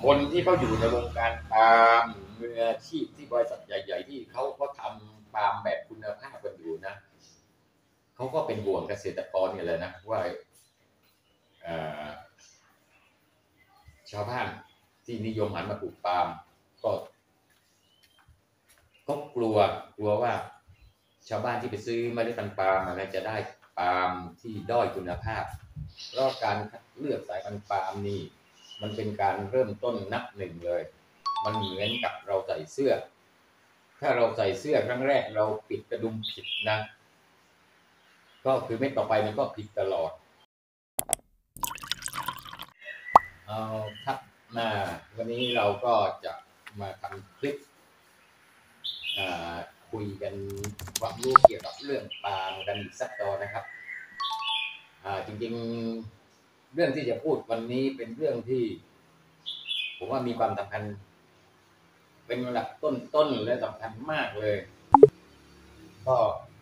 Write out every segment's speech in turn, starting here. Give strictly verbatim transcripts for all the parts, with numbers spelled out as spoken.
คนที่เขาอยู่ในวงการปาล์มมืออาชีพที่บริษัทใหญ่ๆที่เขาเขาทำปาล์มแบบคุณภาพกันอยู่นะเขาก็เป็นห่วงเกษตรกรเนี่ยเลยนะว่าชาวบ้านที่นิยมหันมาปลูกปาล์มก็ก็กลัวกลัวว่าชาวบ้านที่ไปซื้อเมล็ดพันธุ์ปาล์มมันจะได้ปาล์มที่ด้อยคุณภาพเพราะการเลือกสายพันธุ์ปาล์มนี่มันเป็นการเริ่มต้นนับหนึ่งเลยมันเหมือนกับเราใส่เสื้อถ้าเราใส่เสื้อครั้งแรกเราปิดกระดุมผิดนะก็คือเม็ดต่อไปมันก็ผิดตลอดเอาครับมาวันนี้เราก็จะมาทำคลิปคุยกันความรู้เกี่ยวกับเรื่องปาล์มกันอีกสักตอนนะครับจริงๆเรื่องที่จะพูดวันนี้เป็นเรื่องที่ผมว่ามีความสำคัญเป็นระดับต้นๆและสำคัญมากเลยก็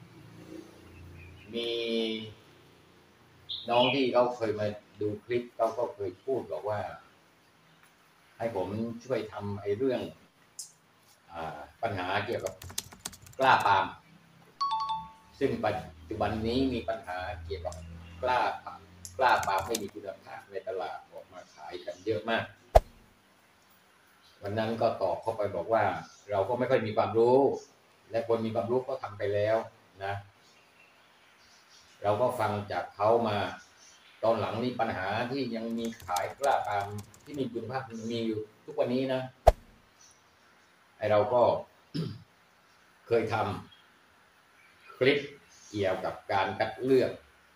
มีน้องที่เขาเคยมาดูคลิปเขาก็เคยพูดบอกว่าให้ผมช่วยทำไอ้เรื่องปัญหาเกี่ยวกับกล้าปาล์มซึ่งปัจจุบันนี้มีปัญหาเกี่ยวกับกล้ากล้าปาล์มไม่มีคุณภาพในตลาดออกมาขายกันเยอะมากวันนั้นก็ตอบเข้าไปบอกว่าเราก็ไม่ค่อยมีความรู้และคนมีความรู้ก็ทำไปแล้วนะเราก็ฟังจากเขามาตอนหลังนี้ปัญหาที่ยังมีขายกล้าปาล์มที่มีคุณภาพมีอยู่ทุกวันนี้นะไอเราก็ เคยทำคลิปเกี่ยวกับการคัดเลือก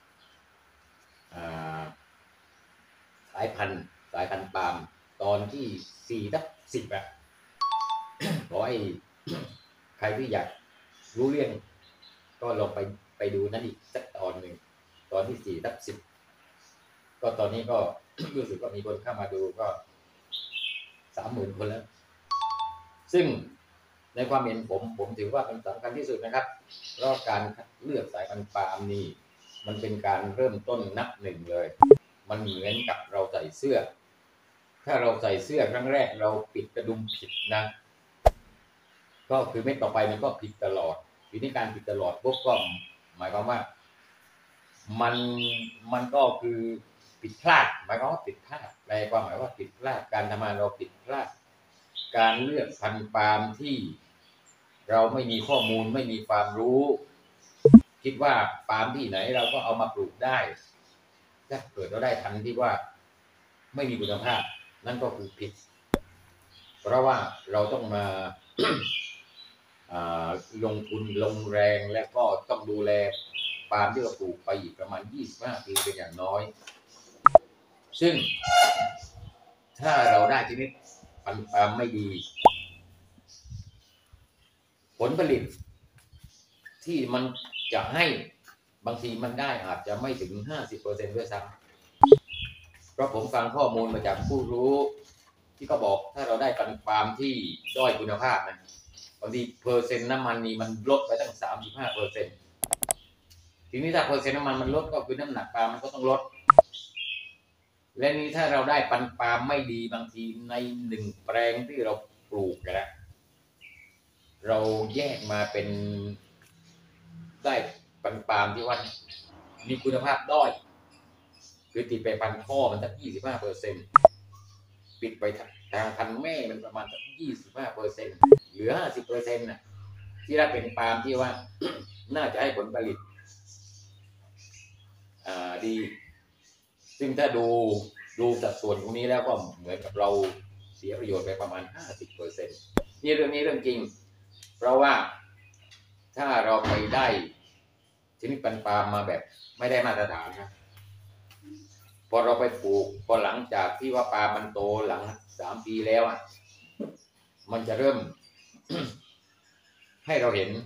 สายพันธุ์สายพันธุ์ปาล์มตอนที่สี่ทับสิบอะขอให้ใครที่อยากรู้เรื่องก็ลองไปไปดูนั่นอีกสักตอนหนึ่งตอนที่สี่ทับสิบก็ตอนนี้ก็ รู้สึกว่ามีคนเข้ามาดูก็สามหมื่นคนแล้วซึ่งในความเห็นผมผมถือว่าเป็นสำคัญที่สุดนะครับเพราะการเลือกสายพันธุ์ปาล์มนี่มันเป็นการเริ่มต้นนับหนึ่งเลยมันเหมือนกับเราใส่เสื้อถ้าเราใส่เสื้อครั้งแรกเราปิดกระดุมผิดนะก็คือเม็ดต่อไปมันก็ผิดตลอดวิธีการผิดตลอดพวกก็หมายความว่ามันมันก็คือผิดพลาดหมายความว่าผิดพลาดแปลความหมายว่าผิดพลาดการทำงานเราผิดพลาดการเลือกพันธุ์ปาล์มที่เราไม่มีข้อมูลไม่มีความรู้คิดว่าปาล์มที่ไหนเราก็เอามาปลูกได้ถ้าเกิดเราได้พันธุ์ที่ว่าไม่มีคุณภาพนั่นก็คือผิดเพราะว่าเราต้องมา ลงทุนลงแรงและก็ต้องดูแลปาล์มที่เราปลูกไปอีกประมาณยี่สิบห้าปีเป็นอย่างน้อยซึ่งถ้าเราได้ชนิดพันธุ์ปาล์มไม่ดีผลผลิตที่มันจะให้บางทีมันได้อาจจะไม่ถึง ห้าสิบเปอร์เซ็นต์ ด้วยซ้ำเพราะผมฟังข้อมูลมาจากผู้รู้ที่เขาบอกถ้าเราได้พันธุ์ปาล์มที่ด้อยคุณภาพนะบางทีเปอร์เซ็นต์น้ำมันนี่มันลดไปตั้ง สามสิบห้าเปอร์เซ็นต์ ทีนี้ถ้าเปอร์เซ็นต์น้ำมันมันลดก็คือน้ำหนักปาล์มมันก็ต้องลดและนี้ถ้าเราได้พันธุ์ปาล์มไม่ดีบางทีในหนึ่งแปลงที่เราปลูกนะเราแยกมาเป็นได้พันธุ์ปาล์มที่ว่ามีคุณภาพด้อยคือติดไปพันธุ์พ่อมันสัก ยี่สิบห้าเปอร์เซ็นต์ ปิดไปทางพันธุ์แม่มันประมาณสัก ยี่สิบห้าเปอร์เซ็นต์ เหลือ ห้าสิบเปอร์เซ็นต์ น่ะที่ได้เป็นปาล์มที่ว่า น่าจะให้ผลผลิตดีซึ่งถ้าดูดูสัดส่วนตรงนี้แล้วก็เหมือนกับเราเสียประโยชน์ไปประมาณ ห้าสิบเปอร์เซ็นต์ นี่เรื่องนี้เรื่องจริงเพราะว่าถ้าเราไปได้ชนิดพันธุ์ปาล์มมาแบบไม่ได้มาตรฐานนะพอเราไปปลูกพอหลังจากที่ว่าปาล์มมันโตหลังสามปีแล้วอ่ะมันจะเริ่ม ให้เราเห็น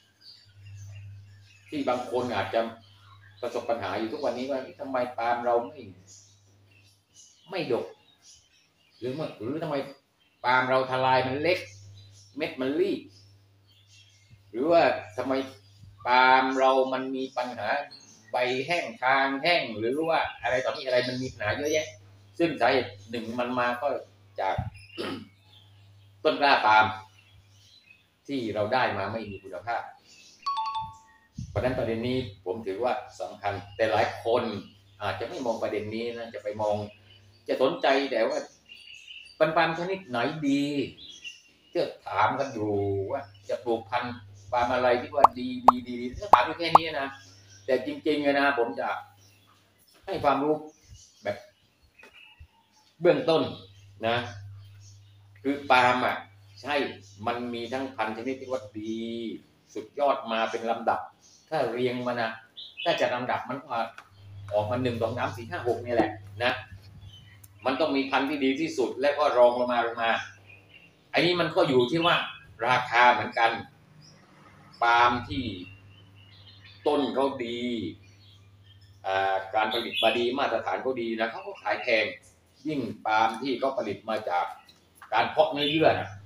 ที่บางคนอาจจะประสบปัญหาอยู่ทุกวันนี้ว่าทำไมปาล์มเราไม่ไม่ดกหรือหรือทำไมปาล์มเราทลายมันเล็กเม็ดมันรีบหรือว่าทำไมปาล์มเรามันมีปัญหาใบแห้งทางแห้งหรือว่าอะไรต่อที่อะไรมันมีปัญหาเยอะแยะซึ่งสาเหตุหนึ่งมันมาก็จาก ต้นกล้าปาล์มที่เราได้มาไม่มีคุณภาพเพราะฉะนั้นประเด็นนี้ผมถือว่าสำคัญแต่หลายคนอาจจะไม่มองประเด็นนี้นะจะไปมองจะสนใจแต่ว่าปาล์มชนิดไหนดีก็ถามกันอยู่ว่าจะปลูกพันธุ์ปาล์มอะไรที่ว่าดีดีดีถ้าถามแค่นี้นะแต่จริงๆนะผมจะให้ความรู้แบบเบื้องต้นนะคือปาล์มอ่ะใช่มันมีทั้งพันธุ์ชนิดที่ว่าดีสุดยอดมาเป็นลำดับถ้าเรียงมานะถ้าจะลำดับมันก็ออกมาหนึ่งสองสามสี่ห้าหกนี่แหละนะมันต้องมีพันธุ์ที่ดีที่สุดแล้วก็รองลงมาลงมาอันนี้มันก็อยู่ที่ว่าราคาเหมือนกันปาล์มที่ต้นเขาดีการผลิตมาดีมาตรฐานเขาดีนะเขาก็ขายแพงยิ่งปาล์มที่เขาผลิตมาจากการเพาะเนื้อเยื่อนะ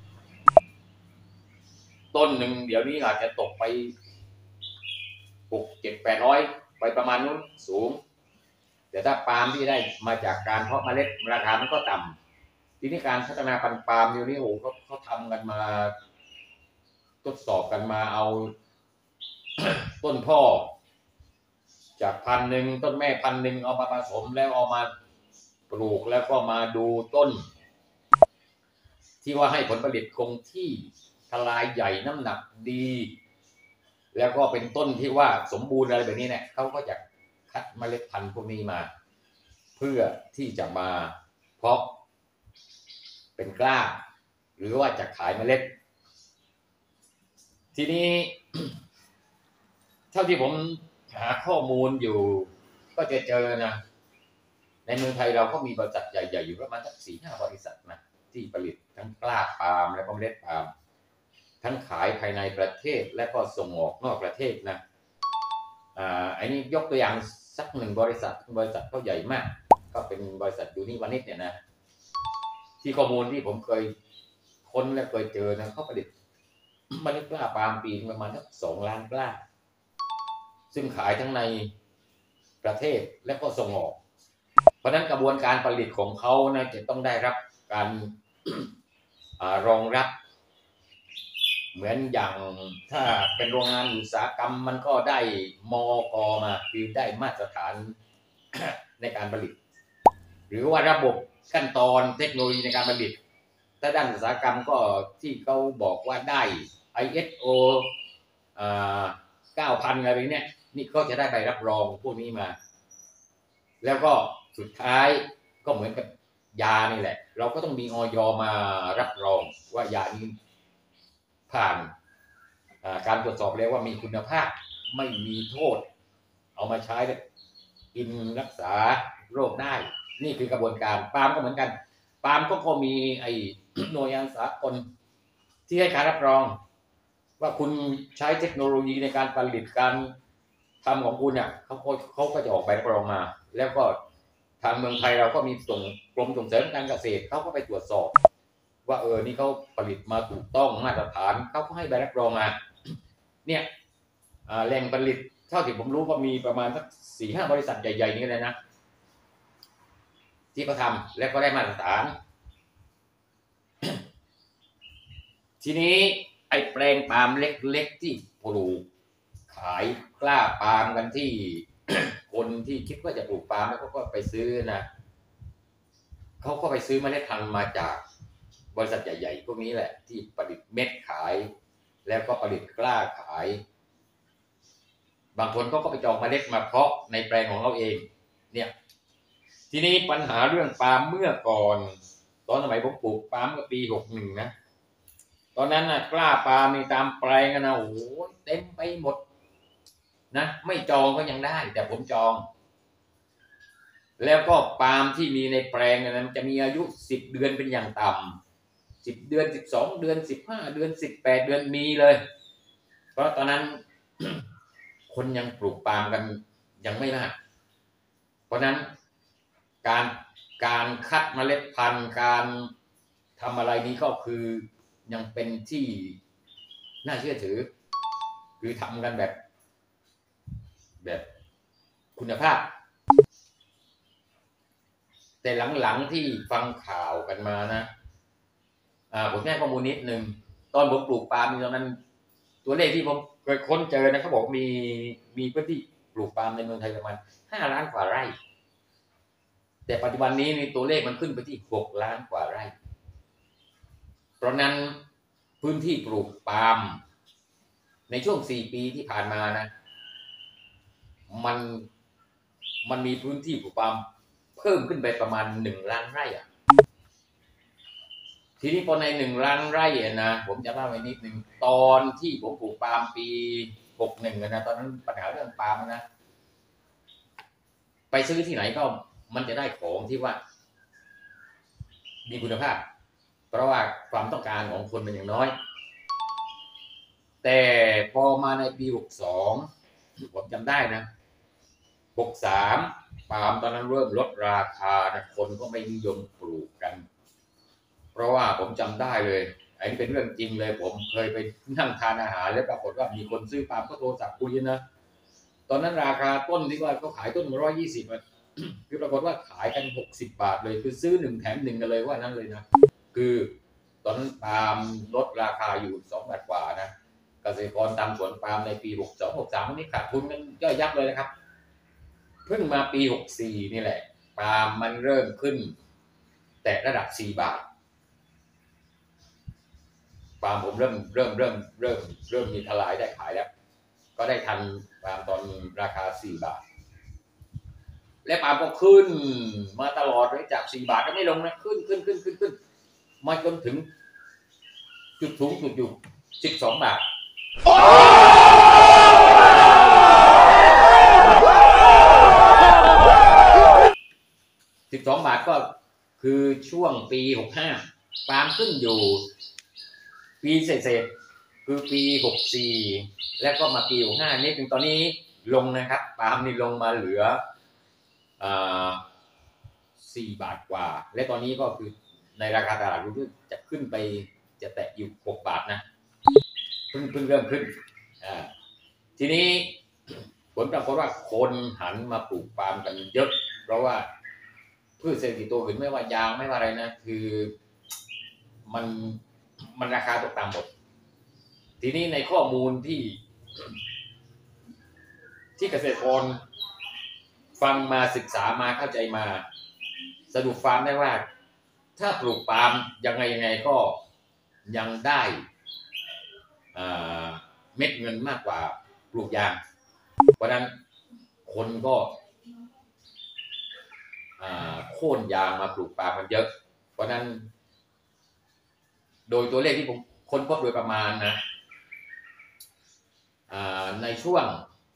ต้นหนึ่งเดี๋ยวนี้อาจจะตกไปหกเจ็ดแปดร้อยไปประมาณนู้นสูงแต่ถ้าปาล์มที่ได้มาจากการเพาะเมล็ดราคามันก็ต่ำทีนี้การพัฒนาพันธุ์ปาล์มเดี๋ยวนี้โอ้เขาเขาทำกันมาทดสอบกันมาเอา ต้นพ่อจากพันหนึ่งต้นแม่พันหนึ่งเอามาผสมแล้วเอามาปลูกแล้วก็มาดูต้นที่ว่าให้ผลผลิตคงที่ทลายใหญ่น้ำหนักดีแล้วก็เป็นต้นที่ว่าสมบูรณ์อะไรแบบนี้เนี่ยเขาก็จะคัดเมล็ดพันธุ์พวกนี้มาเพื่อที่จะมาเพาะเป็นกล้าหรือว่าจะขายเมล็ดทีนี้ เท่าที่ผมหาข้อมูลอยู่ก็จะเจอนะในเมืองไทยเราก็มีบริษัทใหญ่ๆอยู่ประมาณสักสี่ห้าบริษัทนะที่ผลิตทั้งกล้าปาล์มและก็เมล็ดปาล์มทั้งขายภายในประเทศและก็ส่งออกนอกประเทศนะอ่าอันนี้ยกตัวอย่างสักหนึ่งบริษัทบริษัทเขาใหญ่มากก็เป็นบริษัทยูนิวานิชเนี่ยนะที่ข้อมูลที่ผมเคยค้นและเคยเจอนะเขาผลิตเมล็ดกล้าปาล์มปีประมาณสักสองล้านกล้าซึ่งขายทั้งในประเทศและก็ส่งออกเพราะนั้นกระบวนการผลิตของเขานะจะต้องได้รับการ รองรับเหมือนอย่างถ้าเป็นโรงงานอุตสาหกรรมมันก็ได้มก.มาคือได้มาตรฐาน ในการผลิตหรือว่าระบบขั้นตอนเทคโนโลยีในการผลิตถ้าด้านอุตสาหกรรมก็ที่เขาบอกว่าได้ ไอ เอส โอ อ่า เก้าพัน อะไรเนี่ยนี่ก็จะได้ใบรับรองพวกนี้มาแล้วก็สุดท้ายก็เหมือนกับยานี่แหละเราก็ต้องมีอย.มารับรองว่ายานี้ผ่านการตรวจสอบแล้วว่ามีคุณภาพไม่มีโทษเอามาใช้กินรักษาโรคได้นี่คือกระบวนการปาล์มก็เหมือนกันปาล์มก็ก็มีไอ้หน่วยงานสากลที่ให้การรับรองว่าคุณใช้เทคโนโลยีในการผลิตการทำของคุณเนี่ยเขาเขาก็จะออกใบรับรองมาแล้วก็ทางเมืองไทยเราก็มีส่งกรมส่งเสริมการเกษตรเขาก็ไปตรวจสอบว่าเออนี่เขาผลิตมาถูกต้องมาตรฐานเขาก็ให้ใบรับรองมาเนี่ยแหล่งผลิตเท่าที่ผมรู้ก็มีประมาณสักสี่ห้าบริษัทใหญ่ๆนี้เลยนะที่เขาทำและก็ได้มาตรฐาน ทีนี้ไอ้แปลงปาล์มเล็กๆที่ปลูกขายกล้าปาล์มกันที่ คนที่คิดว่าจะปลูกปาล์มแล้วเขาก็ไปซื้อนะเขาก็ไปซื้อเมล็ดพันธุ์มาจากบริษัทใหญ่ๆพวกนี้แหละที่ผลิตเม็ดขายแล้วก็ผลิตกล้าขายบางคนก็ไปจองเมล็ดมาเพาะในแปลงของเราเองเนี่ยทีนี้ปัญหาเรื่องปาล์มเมื่อก่อนตอนสมัยผมปลูกปาล์มก็ปีหกสิบเอ็ดนะตอนนั้นนะกล้าปาล์มมีตามแปลงนะโอ้โหเต็มไปหมดนะไม่จองก็ยังได้แต่ผมจองแล้วก็ปาล์มที่มีในแปลงนั้นจะมีอายุสิบเดือนเป็นอย่างต่ำสิบเดือนสิบสองเดือนสิบห้าเดือนสิบแปดเดือนมีเลยเพราะตอนนั้น คนยังปลูกปาล์มกันยังไม่มากเพราะนั้นการการคัดเมล็ดพันธุ์การทำอะไรนี้ก็คือยังเป็นที่น่าเชื่อถือคือทำกันแบบแบบคุณภาพแต่หลังๆที่ฟังข่าวกันมานะอ่าผมแจ้งข้อมูลนิดนึงตอนผมปลูกปาล์มตอนนั้นตัวเลขที่ผมเคยค้นเจอนะเขาบอกมีมีพื้นที่ปลูกปาล์มในเมืองไทยประมาณห้าล้านกว่าไร่แต่ปัจจุบันนี้มีตัวเลขมันขึ้นไปที่หกล้านกว่าไร่เพราะนั้นพื้นที่ปลูกปาล์มในช่วงสี่ปีที่ผ่านมานะมันมันมีพื้นที่ปลูกปาล์มเพิ่มขึ้นไปประมาณหนึ่งล้านไร่อ่ะทีนี้พอในหนึ่งล้านไร่นะผมจะเล่าไว้นิดนึงตอนที่ผมปลูกปาล์มปีหกหนึ่งนะตอนนั้นปัญหาเรื่องปาล์มนะไปซื้อที่ไหนก็มันจะได้ของที่ว่ามีคุณภาพเพราะว่าความต้องการของคนมันอย่างน้อยแต่พอมาในปีหกสองผมจำได้นะหกสามปาล์มตอนนั้นเริ่มลดราคานะคนก็ไม่นิยมปลูกกันเพราะว่าผมจำได้เลยอันนี้เป็นเรื่องจริงเลยผมเคยไปนั่งทานอาหารแล้วปรากฏว่ามีคนซื้อปาล์มก็โทรศัพท์คุยนะตอนนั้นราคาต้นที่ว่าเขาขายต้นร้อยยี่สิบคือปรากฏว่าขายกันหกสิบบาทเลยคือซื้อหนึ่งแถมหนึ่งกันเลยว่านั้นเลยนะคือตอนนั้นปาล์มลดราคาอยู่สองบาทกว่านะเกษตรกรตามสวนปาล์มในปีหกสอง หกสามนี่ขาดทุนกันย่อยยับเลยนะครับเพิ่งมาปีหกสี่นี่แหละปาล์มมันเริ่มขึ้นแต่ระดับสี่บาทปาล์มผมเริ่มเริ่มเริ่มเริ่มเริ่มมีทลายได้ขายแล้วก็ได้ทันปาล์มตอนราคาสี่บาทและปาล์มก็ขึ้นมาตลอดเลยจากสี่บาทก็ไม่ลงนะขึ้นขึ้นขึ้นขึ้นขึ้นมาจนถึงจุดสูงสุดอยู่สิบสองบาทสิบสองบาทก็คือช่วงปีหกห้าปาล์มขึ้นอยู่ปีเศษๆคือปีหกสี่แล้วก็มาปีหกห้านี่ถึงตอนนี้ลงนะครับปาล์มนี่ลงมาเหลืออ่าสี่บาทกว่าและตอนนี้ก็คือในราคาตลาดรู้จะขึ้นไปจะแตะอยู่หกบาทนะเพิ่งเพิ่งเริ่มขึ้นอ่าทีนี้ผลปรากฏว่าคนหันมาปลูกปาล์มกันเยอะเพราะว่าพืชเศรษฐกิจตัวอื่นไม่ว่ายางไม่ว่าอะไรนะคือมันมันราคาตกต่ำหมดทีนี้ในข้อมูลที่ที่เกษตรกรฟังมาศึกษามาเข้าใจมาสรุปฟาร์มได้ว่าถ้าปลูกปาล์มยังไงยังไงก็ยังได้เม็ดเงินมากกว่าปลูกยางเพราะนั้นคนก็โค่นยางมาปลูกปาล์มมันเยอะเพราะนั้นโดยตัวเลขที่ผมค้นพบโดยประมาณนะในช่วง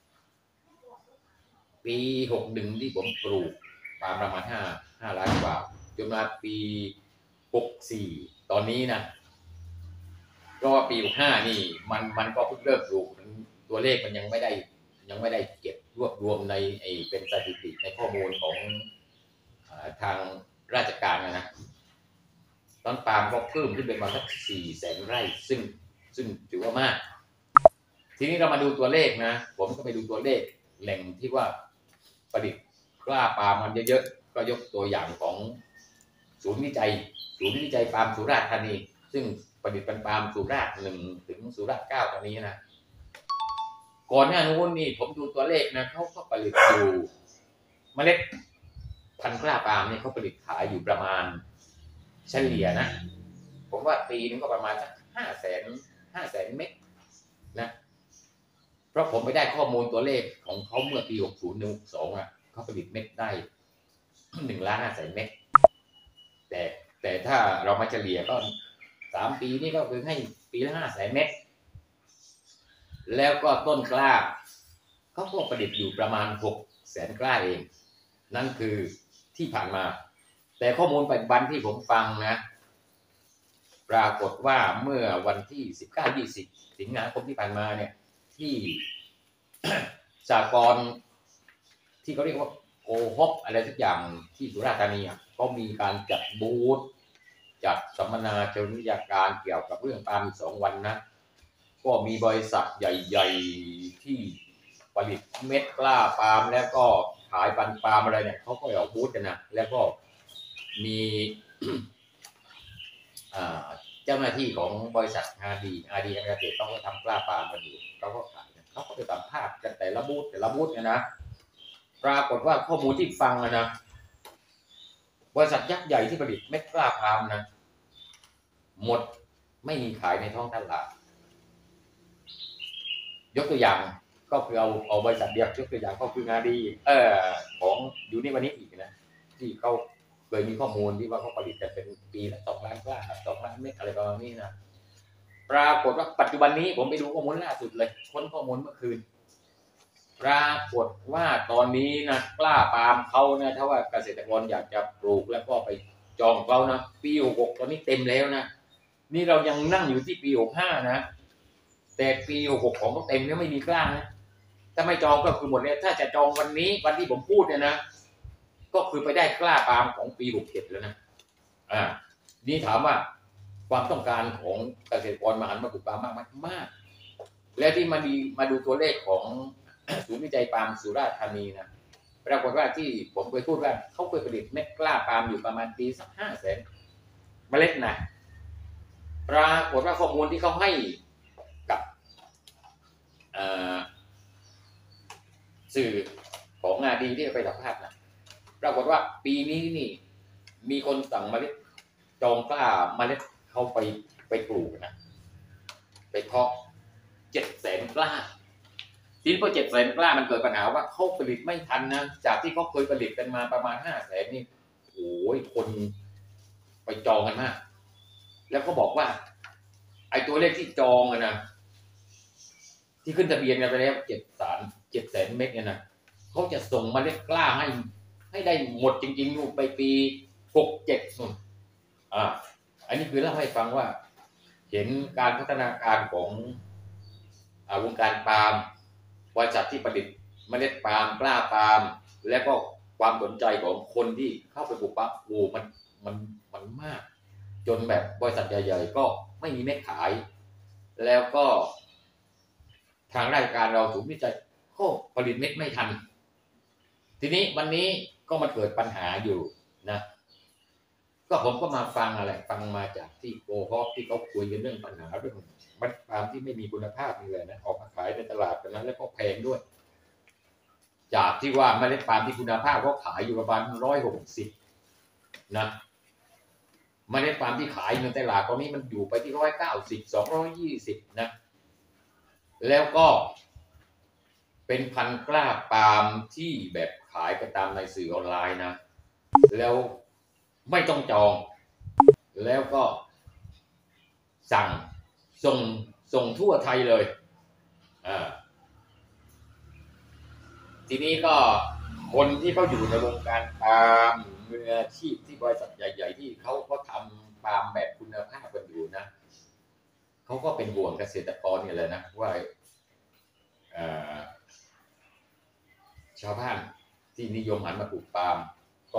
ปีหกหนึ่งที่ผมปลูกปาล์มประมาณห้าห้าล้านกว่าจนมาปีหกสี่ตอนนี้นะก็ปีหกห้านี่มันมันก็เพิ่งเริ่มปลูกตัวเลขมันยังไม่ได้ยังไม่ได้เก็บรวบรวมในไอเป็นสถิติในข้อมูลของทางราชการนะนะตอนปาล์มก็เพิ่มขึ้นเป็นประมาณสักสี่แสนไร่ซึ่งซึ่งถือว่ามากทีนี้เรามาดูตัวเลขนะผมก็ไปดูตัวเลขแหล่งที่ว่าผลิตกล้าปาล์มมันเยอะๆก็ยกตัวอย่างของศูนย์วิจัยศูนย์วิจัยปาล์มสุราษฎร์ธานีซึ่งผลิตเป็นปาล์มสุราษฎร์หนึ่งถึงสุราษฎร์เก้าตอนนี้นะก่อนหน้านู้นนี่ผมดูตัวเลขนะเขาก็ผลิตอยู่เมล็ดพันธุ์กล้าปาล์มนี่เขาผลิตขายอยู่ประมาณเฉลี่ยนะผมว่าปีนึงก็ประมาณสักห้าแสนห้าแสนเม็ดนะเพราะผมไปได้ข้อมูลตัวเลขของเขาเมื่อปีหกศูนย์ถึงหกสองอ่ะเขาผลิตเม็ดได้หนึ่งล้านห้าแสนเม็ดแต่แต่ถ้าเรามาเฉลี่ยก็สามปีนี่ก็คือให้ปีละห้าแสนเม็ดแล้วก็ต้นกล้าเขาก็ผลิตอยู่ประมาณหกแสนกล้าเองนั่นคือที่ผ่านมาแต่ข้อมูลปัจจุบันที่ผมฟังนะปรากฏว่าเมื่อวันที่สิบเก้า ยี่สิบสิงหาคมที่ผ่านมาเนี่ยที่สหกรณ์ที่เขาเรียกว่าโอฮอปอะไรสักอย่างที่สุราษฎร์ธานีก็มีการจัดบูธจัดสัมมนาเชิงวิทยาการเกี่ยวกับเรื่องปาล์มสองวันนะก็มีบริษัทใหญ่ๆที่ผลิตเม็ดกล้าปาล์มแล้วก็ขายพันธุ์ปาล์มอะไรเนี่ยเขาก็ออกบูธกันนะแล้วก็มีเจ้าหน้าที่ของบริษัทอาดีอาดีการเกษตรเขาก็ทำกล้าปาล์มกันอยู่เขาก็ขายเขาก็ไปสัมภาษณ์กันแต่ละบูธแต่ละบูธเนี่ยนะปรากฏว่าข้อมูลที่ฟังนะบริษัทยักษ์ใหญ่ที่ผลิตเม็ดกล้าปาล์มนะหมดไม่มีขายในท้องตลาดยกตัวอย่างก็คือเอาเอาบริษัทเดียวยกตัวอย่างก็คืองานดีเออของอยู่ในวันนี้อีกนะที่เขาเคยมีข้อมูลที่ว่าเขาผลิตกันเป็นปีละสองล้านกล้าสองล้านเม็ดอะไรประมาณนี้นะปรากฏว่าปัจจุบันนี้ผมไปดูข้อมูลล่าสุดเลยค้นข้อมูลเมื่อคืนปรากฏว่าตอนนี้นะกล้าปาล์มเขานะถ้าว่าเกษตรกรอยากจะปลูกแล้วก็ไปจองเขานะปีหกหกตอนนี้เต็มแล้วนะนี่เรายังนั่งอยู่ที่ปีหกห้านะแต่ปีหกหกของก็เต็มแล้วไม่มีกล้านะถ้าไม่จองก็คือหมดเลยถ้าจะจองวันนี้วันที่ผมพูดเนี่ยนะก็คือไปได้กล้าปาล์มของปีหกเจ็ดแล้วนะอ่านี่ถามว่าความต้องการของเกษตรกรมาหันมาปลูกปาล์มมากไหมมากและที่มาดีมาดูตัวเลขของ ศูนย์วิจัยปาล์มสุราษฎร์ธานีนะปรากฏว่าที่ผมเคยพูดว่าเขาเคยผลิตเม็ดกล้าปาล์มอยู่ประมาณปีสักห้าแสนเมล็ดนะปรากฏว่าข้อมูลที่เขาให้กับสื่อของงานดีที่ไปสัมภาษณ์นะปรากฏว่าปีนี้นี่มีคนสั่งเมล็ดจองกล้าเมล็ดเขาไปไปปลูกนะไปเพาะเจ็ดแสนกล้าทีนี้พอเจ็ดแสนกล้ามันเกิดปัญหาว่าเขาผลิตไม่ทันนะจากที่เขาเคยผลิตกันมาประมาณห้าแสนนี่โอ้ยคนไปจองกันมากแล้วก็บอกว่าไอ้ตัวเลขที่จองอะนะที่ขึ้นทะเบียนกันไปแล้วเจ็ดสารเจ็ดแสนเม็ดเนี่ยนะเขาจะส่งเมล็ดกล้าให้ให้ได้หมดจริงๆนู่นไปปีหกเจ็ดนู่นอ่าอันนี้คือเล่าให้ฟังว่าเห็นการพัฒนาการของอ่าวงการปาล์มบริษัทที่ผลิตเมล็ดปาล์มกล้าปาล์มและก็ความสนใจของคนที่เข้าไปปลูกปาล์มโอ้มันมันมันมากจนแบบบริษัทใหญ่ๆก็ไม่มีเม็ดขายแล้วก็ทางราชการเราศูนย์วิจัยก็ผลิตเม็ดไม่ทันทีนี้วันนี้ก็มาเกิดปัญหาอยู่นะก็ผมก็มาฟังอะไรฟังมาจากที่โกฮอกที่เขาคุยกันเรื่องปัญหาเรื่องเมล็ดปาล์มที่ไม่มีคุณภาพนี่เลยนะออกมาขายในตลาดกันนั้นแล้วก็แพงด้วยจากที่ว่าเมล็ดปาล์มที่คุณภาพเขาขายอยู่ประมาณร้อยหกสิบนะเมล็ดปาล์มที่ขายในตลาดตอนนี้มันอยู่ไปที่ร้อยเก้าสิบสองร้อยยี่สิบนะแล้วก็เป็นพันธุ์กล้าปาล์มที่แบบขายไปตามในสื่อออนไลน์นะแล้วไม่ต้องจองแล้วก็สั่งส่งส่งทั่วไทยเลยอ่าทีนี้ก็คนที่เขาอยู่ในวงการปาล์มมืออาชีพที่บริษัทใหญ่ๆที่เขาเขาทำปาล์มแบบคุณภาพกันอยู่นะเขาก็เป็นห่วงเกษตรกรนี่แหละนะว่าชาวบ้านที่นิยมหันมาปลูกปาล์มก็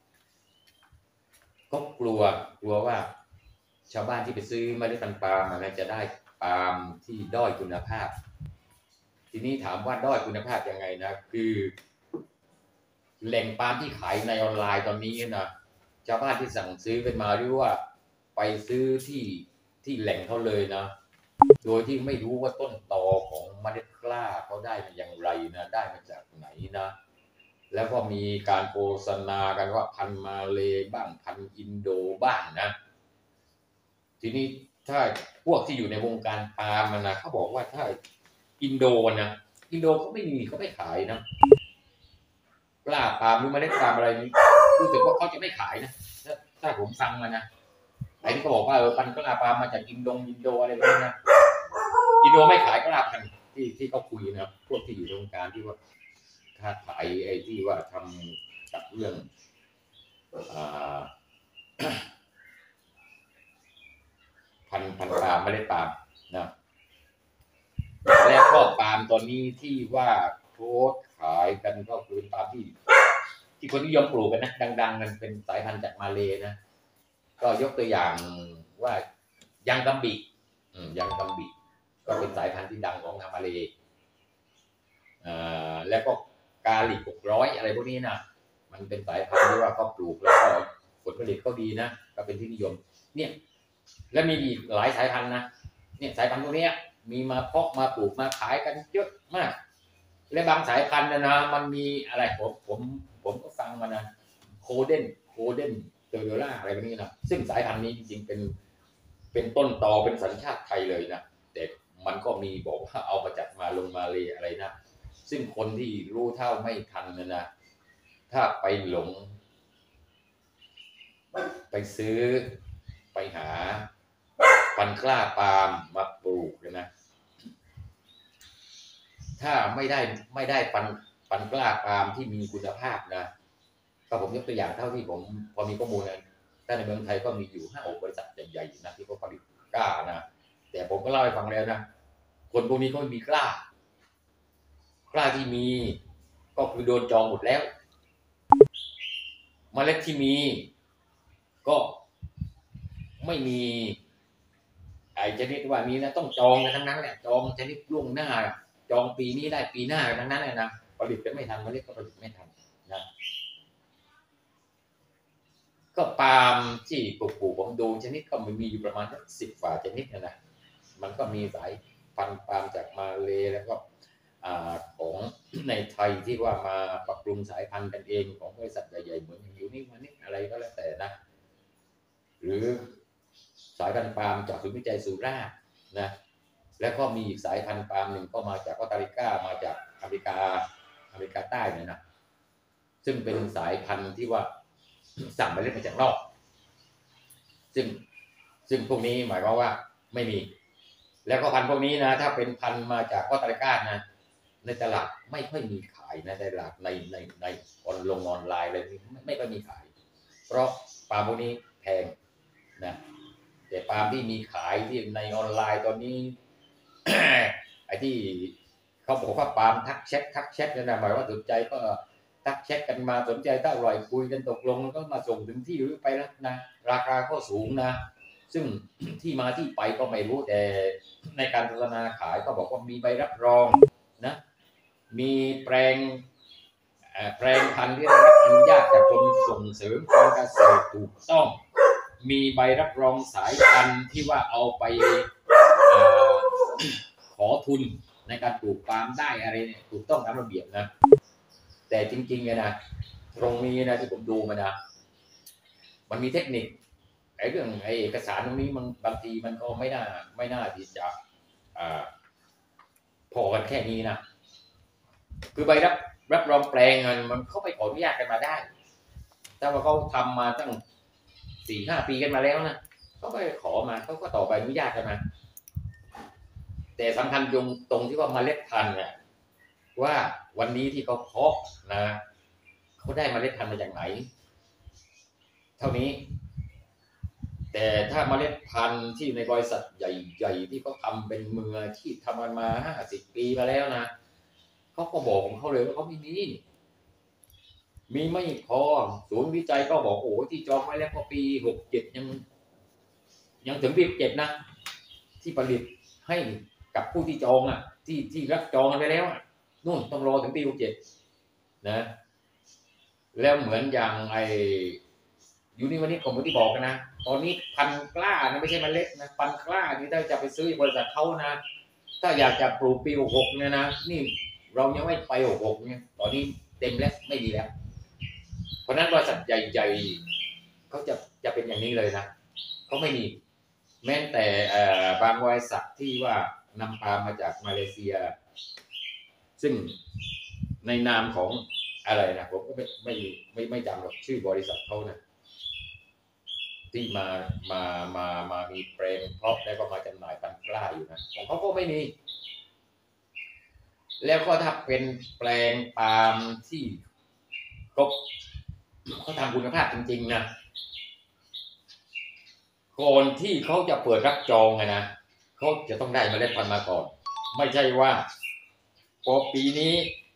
ก็กลัวกลัวว่าชาวบ้านที่ไปซื้อเมล็ดพันธุ์ปาล์มมันจะได้ปาล์มที่ด้อยคุณภาพทีนี้ถามว่าด้อยคุณภาพยังไงนะคือแหล่งปาล์มที่ขายในออนไลน์ตอนนี้นะชาวบ้านที่สั่งซื้อกันมาหรือว่าไปซื้อที่ที่แหล่งเขาเลยนะโดยที่ไม่รู้ว่าต้นตอของเมล็ดกล้าเขาได้มาอย่างไรนะได้มาจากไหนนะแล้วก็มีการโฆษณากันว่าพันธุ์มาเลบ้างพันธุ์อินโดบ้างนะทีนี้ถ้าพวกที่อยู่ในวงการปาล์มนะเขาบอกว่าถ้าอินโดนะอินโดเขาไม่มีเขาไม่ขายนะกล้าปาล์มหรือเมล็ดปาล์มอะไรนี้รู้สึกว่าเขาจะไม่ขายนะถ้าถ้าผมฟังมานะไอ้ที่เขาบอกว่าเออพันธุ์กล้าปาล์มมาจากอินโดอินโดอะไรแบบนี้นะอินโดไม่ขายกล้าพันธุ์ที่ที่เขาคุยนะพวกที่อยู่ในวงการที่ว่าค้าขายไอ้ที่ว่าทำกับเรื่องพันพันปาล์มเมล็ดปาล์มนะแล้วก็ปาล์มตอนนี้ที่ว่าโพสขายกันก็คือปาล์มที่ที่คนนิยมปลูกกันนะดังๆกันเป็นสายพันธุ์จากมาเลนะก็ยกตัวอย่างว่ายังกัมบิยังกัมบิก็เป็นสายพันธุ์ที่ดังของทางมาเลแล้วก็กาลิกหกร้อยอะไรพวกนี้นะมันเป็นสายพันธุ์ที่ว่าเขาปลูกแล้วก็ผลผลิตเขาดีนะก็เป็นที่นิยมเนี่ยและมีอีกหลายสายพันธุ์นะเนี่ยสายพันธุ์พวกนี้มีมาเพาะมาปลูกมาขายกันเยอะมากและบางสายพันธุ์นะนะมันมีอะไรผมผมผมก็ฟังมานะโคเดนโคเดนเตอร์ล่าอะไรแบบนี้นะซึ่งสายพันธุ์นี้จริงๆเป็นเป็นต้นตอเป็นสัญชาติไทยเลยนะแต่มันก็มีบอกว่าเอามาจากมาลงมาเลอะไรนะซึ่งคนที่รู้เท่าไม่ทันนะนะถ้าไปหลงไปซื้อไปหาพันธุ์กล้าปาล์มมาปลูกนะถ้าไม่ได้ไม่ได้พันธุ์พันธุ์กล้าปาล์มที่มีคุณภาพนะก็ผมยกตัวอย่างเท่าที่ผมพอมีข้อมูลนะถ้าในเมืองไทยก็มีอยู่ห้าหกบริษัทใหญ่ๆนะที่เขาผลิตกล้านะแต่ผมก็เล่าให้ฟังแล้วนะคนพวกนี้เขาไม่มีกล้ากล้าที่มีก็คือโดนจองหมดแล้วเมล็ดที่มีก็ไม่มีไอ้ชนิดว่ามีนะต้องจองกันทั้งนั้นแหละจองชนิดล่วงหน้าจองปีนี้ได้ปีหน้าทั้งนั้นเลยนะผลิตกันไม่ทันเมล็ดก็ผลิตไม่ทันนะก็ปาล์มที่ปลูกๆผมดูชนิดก็มีอยู่ประมาณสิบกว่าชนิดนะนะมันก็มีสายพันธุ์ปาล์มจากมาเลแล้วก็ของในไทยที่ว่ามาปรับปรุงสายพันธุ์กันเองของบริษัทใหญ่ๆเหมือนอยู่นี่มานี่อะไรก็แล้วแต่นะหรือสายพันธุ์ปาล์มจากศูนย์วิจัยสุราษฎร์นะแล้วก็มีอีกสายพันธุ์ปาล์มหนึ่งก็มาจากออสเตรเลียมาจากอเมริกาอเมริกาใต้เนี่ยนะซึ่งเป็นสายพันธุ์ที่ว่าสั่งมาเล่นมาจากนอกซึ่งซึ่งพวกนี้หมายความว่าไม่มีแล้วก็พันธุ์พวกนี้นะถ้าเป็นพันธุ์มาจากออสเตรเลียนะในตลาดไม่ค่อยมีขายนะในตลาดในในในออนลงออนไลน์อะไรนี้ไม่ค่อยมีขายเพราะปาล์มพวกนี้แพงนะแต่ปาล์มที่มีขายที่ในออนไลน์ตอนนี้ ไอ้ที่เขาบอกว่าปาล์มทักแชททักแชทนะหมายว่าสนใจก็ทักแชทกันมาสนใจถ้าอร่อยคุยกันตกลงแล้วก็มาส่งถึงที่หรือไปแล้วนะราคาก็สูงนะซึ่ง ที่มาที่ไปก็ไม่รู้แต่ในการโฆษณาขายก็บอกว่ามีใบรับรองนะมีแปลงแปลงพันธุ์ที่ได้รับอนุญาตจากกรมส่งเสริมการเกษตรถูกต้องมีใบรับรองสายพันธุ์ที่ว่าเอาไปขอทุนในการปลูกปาล์มได้อะไรเนี่ยถูกต้องตามระเบียบนะแต่จริงๆเนี่ยนะตรงนี้นะที่ผมดูมานะมันมีเทคนิคไอ้เรื่องไอ้เอกสารตรงนี้มันบางทีมันก็ไม่น่าไม่น่าที่จะพอกันแค่นี้นะคือใบรับรับรองแปลงมันมันเข้าไปขออนุญาตกันมาได้แต่ว่าเขาทำมาตั้งสี่ห้าปีกันมาแล้วนะเขาก็ขอมาเขาก็ต่อใบอนุญาตกันมาแต่สำคัญตรงตรงที่ว่าเมล็ดพันธุ์เนี่ยว่าวันนี้ที่เขาเพาะนะเขาได้เมล็ดพันธุ์มาจากไหนเท่านี้แต่ถ้าเมล็ดพันธุ์ที่ในบริษัทใหญ่ๆที่เขาทำเป็นมือที่ทำมาห้าสิบปีมาแล้วนะเขาก็บอกของเขาเลยว่าเขาไม่มีมีไม่พอศูนย์วิจัยก็บอกโอ้ที่จองไว้แล้วพอปีหกเจ็ดยังยังถึงปีเจ็ดนะที่ผลิตให้กับผู้ที่จองอ่ะที่ที่รับจองไปแล้วนู่นต้องรอถึงปีหกเจ็ดนะแล้วเหมือนอย่างไออยู่นี่วันนี้ผมที่บอกกันนะตอนนี้พันกล้านะไม่ใช่เมล็ดนะพันกล้านี่ถ้าจะไปซื้อบริษัทเขานะถ้าอยากจะปลูกปีหกหกเนี่ยนะนี่เรายังไม่ไปหกหกเนี่ยตอนนี้เต็มแล้วไม่มีแล้วเพราะนั้นบริษัทใหญ่ๆเขาจะจะเป็นอย่างนี้เลยนะเขาไม่มีแม้แต่บางบริษัทที่ว่านำปาล์มมาจากมาเลเซียซึ่งในนามของอะไรนะผมก็ไม่ไม่ไม่ไม่จำหรอกชื่อบริษัทเขานะที่มามามามามีแปลงเพาะแล้วก็มาจำหน่ายพันธุ์กล้าอยู่นะของเขาก็ไม่มีแล้วก็ถ้าเป็นแปลงปาล์มที่เขาเขาทำคุณภาพจริงๆนะก่อนที่เขาจะเปิดรับจองไงนะเขาจะต้องได้เมล็ดพันธุ์มาก่อนไม่ใช่ว่าพอปีนี้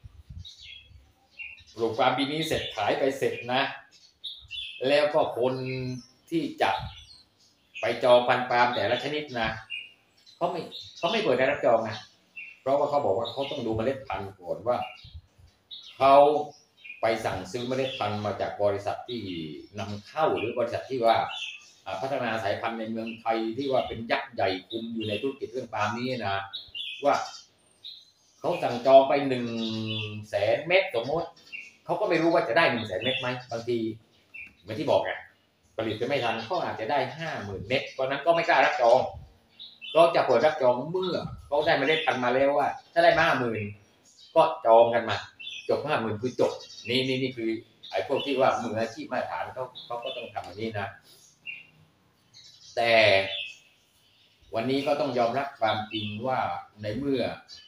ปลูกปาล์มปีนี้เสร็จขายไปเสร็จนะแล้วก็คนที่จะไปจองพันธุ์ปาล์มแต่ละชนิดนะเขาไม่เขาไม่เปิดได้รับจองนะเพราะว่าเขาบอกว่าเขาต้องดูเมล็ดพันธุ์ก่อนว่าเขาไปสั่งซื้อเมล็ดพันธุ์มาจากบริษัทที่นำเข้าหรือบริษัทที่ว่าพัฒนาสายพันธุ์ในเมืองไทยที่ว่าเป็นยักษ์ใหญ่คุมอยู่ในธุรกิจเรื่องปาล์มนี้นะว่าเขาสั่งจองไปหนึ่งแสนเม็ดสมมติเขาก็ไม่รู้ว่าจะได้หนึ่งแสนเม็ดไหมบางทีเหมือนที่บอกไงผลิตจะไม่ทันเขาอาจจะได้ห้าหมื่นเม็ดเพราะนั้นก็ไม่กล้ารับจองก็จะเปิดรับจองเมื่อเขาได้เมล็ดพันธุ์มาแล้วว่าถ้าได้มาห้าหมื่นก็จองกันมาจบห้าหมื่นคือจบนี่นี่นี่คือไอ้พวกที่ว่ามืออาชีพมาตรฐานเขาเขาก็ต้องทำแบบนี้นะแต่วันนี้ก็ต้องยอมรับความจริงว่าในเมื่อ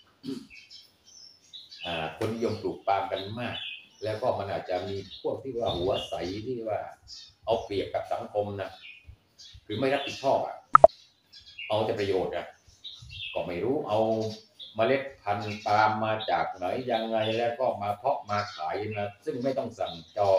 คนนิยมปลูกปาล์มกันมากแล้วก็มันอาจจะมีพวกที่ว่าหัวใสที่ว่าเอาเปรียบกับสังคมนะคือไม่รับผิดชอบอ่ะเอาแต่ประโยชน์อ่ะก็ไม่รู้เอาเมล็ดพันธุ์ปาล์มมาจากไหนยังไงแล้วก็มาเพาะมาขายนะซึ่งไม่ต้องสั่งจอง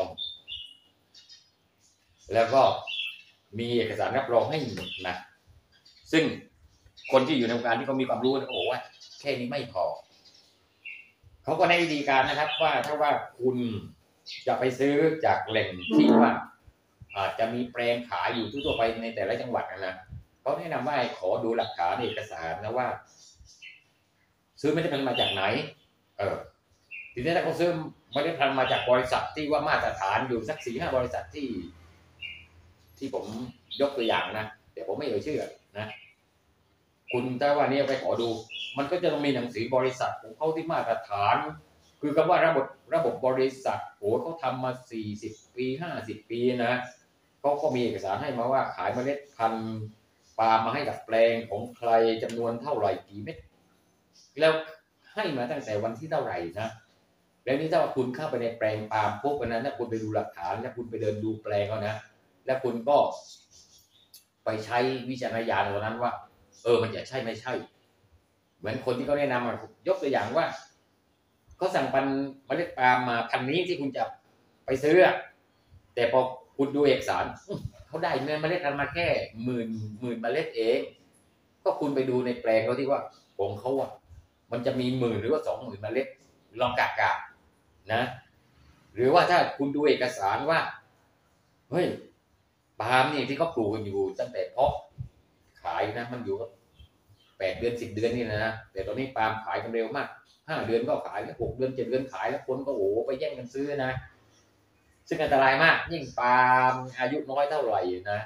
แล้วก็มีเอกสารรับรองให้หมดนะซึ่งคนที่อยู่ในวงการที่เขามีความรู้เขาบอกว่าแค่นี้ไม่พอเขาก็ในวิธีการนะครับว่าถ้าว่าคุณจะไปซื้อจากแหล่งที่ว่าอาจจะมีแปลงขายอยู่ทั่วไปในแต่ละจังหวัดนะเขาแนะนำว่าขอดูหลักฐานเอกสารนะว่าซื้อไม่ได้พันธุ์มาจากไหนเออทีนี้ถ้าเขาซื้อไม่ได้พันธุ์มาจากบริษัทที่ว่ามาตรฐานอยู่สักสี่ห้าบริษัทที่ที่ผมยกตัวอย่างนะแต่ผมไม่เอ่ยชื่อนะคุณถ้าว่านี้ไปขอดูมันก็จะต้องมีหนังสือบริษัทของเขาที่มาตรฐานคือคำว่าระบบระบบบริษัทโอ้เขาทำมาสี่สิบปีห้าสิบปีนะเขาก็มีเอกสารให้มาว่าขายเมล็ดพันธุ์ปาล์มมาให้กับแปลงของใครจำนวนเท่าไหร่กี่เม็ดแล้วให้มาตั้งแต่วันที่เท่าไหร่นะแล้วนี่ถ้าว่าคุณเข้าไปในแปลงปาล์มปุ๊บวันนั้นถ้าคุณไปดูหลักฐานแล้วคุณไปเดินดูแปลงเขานะแล้วคุณก็ไปใช้วิจารณญาณวันนั้นว่าเออมันจะใช่ไม่ใช่เหมือนคนที่เขาแนะนำยกตัวอย่างว่าเขาสั่งพันธุ์เมล็ดปาล์มมาพันนี้ที่คุณจะไปซื้อแต่พอคุณดูเอกสารเขาได้เมล็ดพันธุ์มาแค่หมื่นหมื่นเมล็ดเองก็คุณไปดูในแปลงเขาที่ว่าของเขาอ่ะมันจะมีหมื่นหรือว่าสองหมื่นเมล็ดลองกะกะนะหรือว่าถ้าคุณดูเอกสารว่าเฮ้ยปาล์มนี่ที่เขาปลูกกันอยู่ตั้งแต่เพาะขายนะมันอยู่แปดเดือนสิบเดือนนี่นะแต่ตอนนี้ปาล์มขายกันเร็วมากห้าเดือนก็ขายแล้วหกเดือนเจ็ดเดือนขายแล้วคนก็โอ้ไปแย่งกันซื้อนะซึ่งอันตรายมากยิ่งปาล์มอายุน้อยเท่าไหร่นะ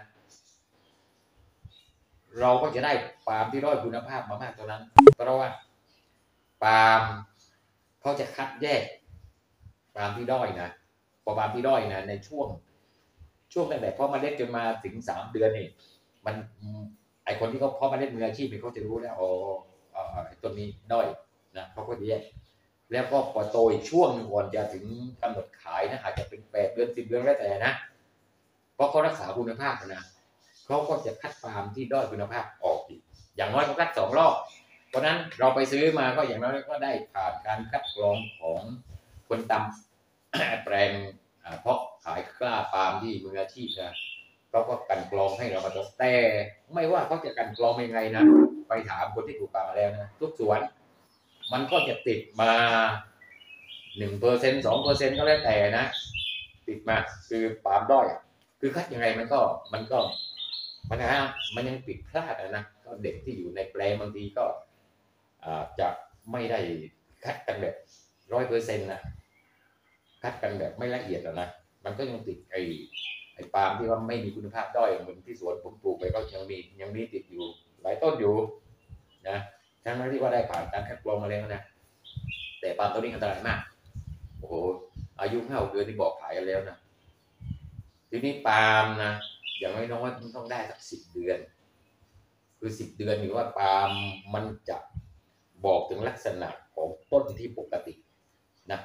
เราก็จะได้ปาล์มที่ด้อยคุณภาพมามากเท่านั้นเพราะว่าปาล์มเขาจะคัดแยกปาล์มที่ด้อยนะพอปาล์มที่ด้อยนะในช่วงช่วงตั้งแต่เพาะเมล็ดจนมาถึงสามเดือนนี่มันไอคนที่เขาเพาะเมล็ดมืออาชีพเขาจะรู้แล้วอ๋อต้นนี้ด้อยนะเขาก็จะแยกแล้วก็พอโตอีกช่วงนึงก่อนจะถึงกำหนดขายนะอาจจะเป็นแปดเดือนสิบเดือนแล้วแต่นะเพราะเขารักษาคุณภาพนะเขาก็จะคัดปาล์มที่ด้อยคุณภาพออกอีกอย่างน้อยก็คัดสองรอบเพราะนั้นเราไปซื้อมาก็อย่างน้อยก็ได้ผ่านการคัดกรองของคนตำแปลงเพราะขายกล้าปาล์มที่มืออาชีพนะเขาก็กันกรองให้เรามาตรงแต่ไม่ว่าเขาจะกันกรองยังไงนะไปถามคนที่ปลูกปาล์มมาแล้วนะทุกสวนมันก็จะติดมาหนึ่งเปอร์เซ็นต์สองเปอร์เซ็นต์ก็แล้วแต่นะติดมาคือปาล์มด้อยคือคัดยังไงมันก็มันก็มันนะมันยังติดพลาดนะก็เด็กที่อยู่ในแปลงบางทีก็จะไม่ได้คัดกันแบบร้อยเปอร์เซ็นต์นะคัดกันแบบไม่ละเอียดนะมันก็ยังติดไอ้ไอ้ปาล์มที่ว่าไม่มีคุณภาพด้อยเหมือนที่สวนผมปลูกไปก็ยังมียังมีติดอยู่หลายต้นอยู่นะทั้งที่ว่าได้ผ่านการคัดกรองมาแล้วนะแต่ปาล์มตัวนี้อันตรายมากโอ้โหอายุห้าเดือนที่บอกขายกันแล้วนะทีนี้ปาล์มนะอย่างน้อยๆมันต้องได้สักสิบเดือนคือสิบเดือนหรือว่าปาล์มมันจะบอกถึงลักษณะของต้นที่ปกตินะ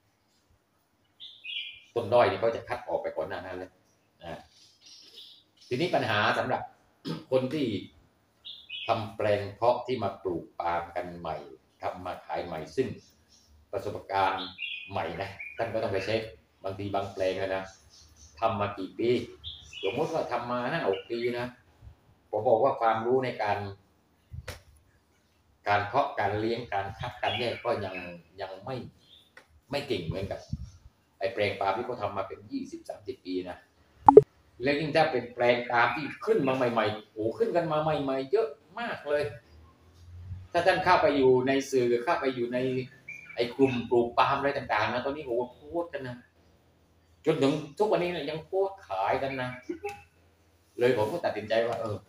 ต้นด้อยนี่เขาจะคัดออกไปก่อนหน้านั้นเลยนะทีนี้ปัญหาสำหรับคนที่ทำแปลงเพาะที่มาปลูกปาล์มกันใหม่ทำมาขายใหม่ซึ่งประสบการณ์ใหม่นะท่านก็ต้องไปเช็คบางทีบางแปลงนะทำมากี่ปีสมมติว่าทำมาห้าหกปีนะผมบอกว่าความรู้ในการการเพาะการเลี้ยงการคัดการแยกก็ยังยังไม่ไม่เก่งเหมือนกับไอ้แปลงปาล์มที่เขาทำมาเป็นยี่สิบสามสิบปีนะแล้วยิ่งถ้าเป็นแปลงปาล์มที่ขึ้นมาใหม่ๆโอ้ขึ้นกันมาใหม่ๆเยอะมากเลยถ้าท่านเข้าไปอยู่ในสื่อเข้าไปอยู่ในไอ้กลุ่มปลูกปาล์มอะไรต่างๆนะตอนนี้โอ้โพสกันนะจนถึงทุกวันนี้ยังโพสขายกันนะเลยผมก็ตัดสินใจว่าเออ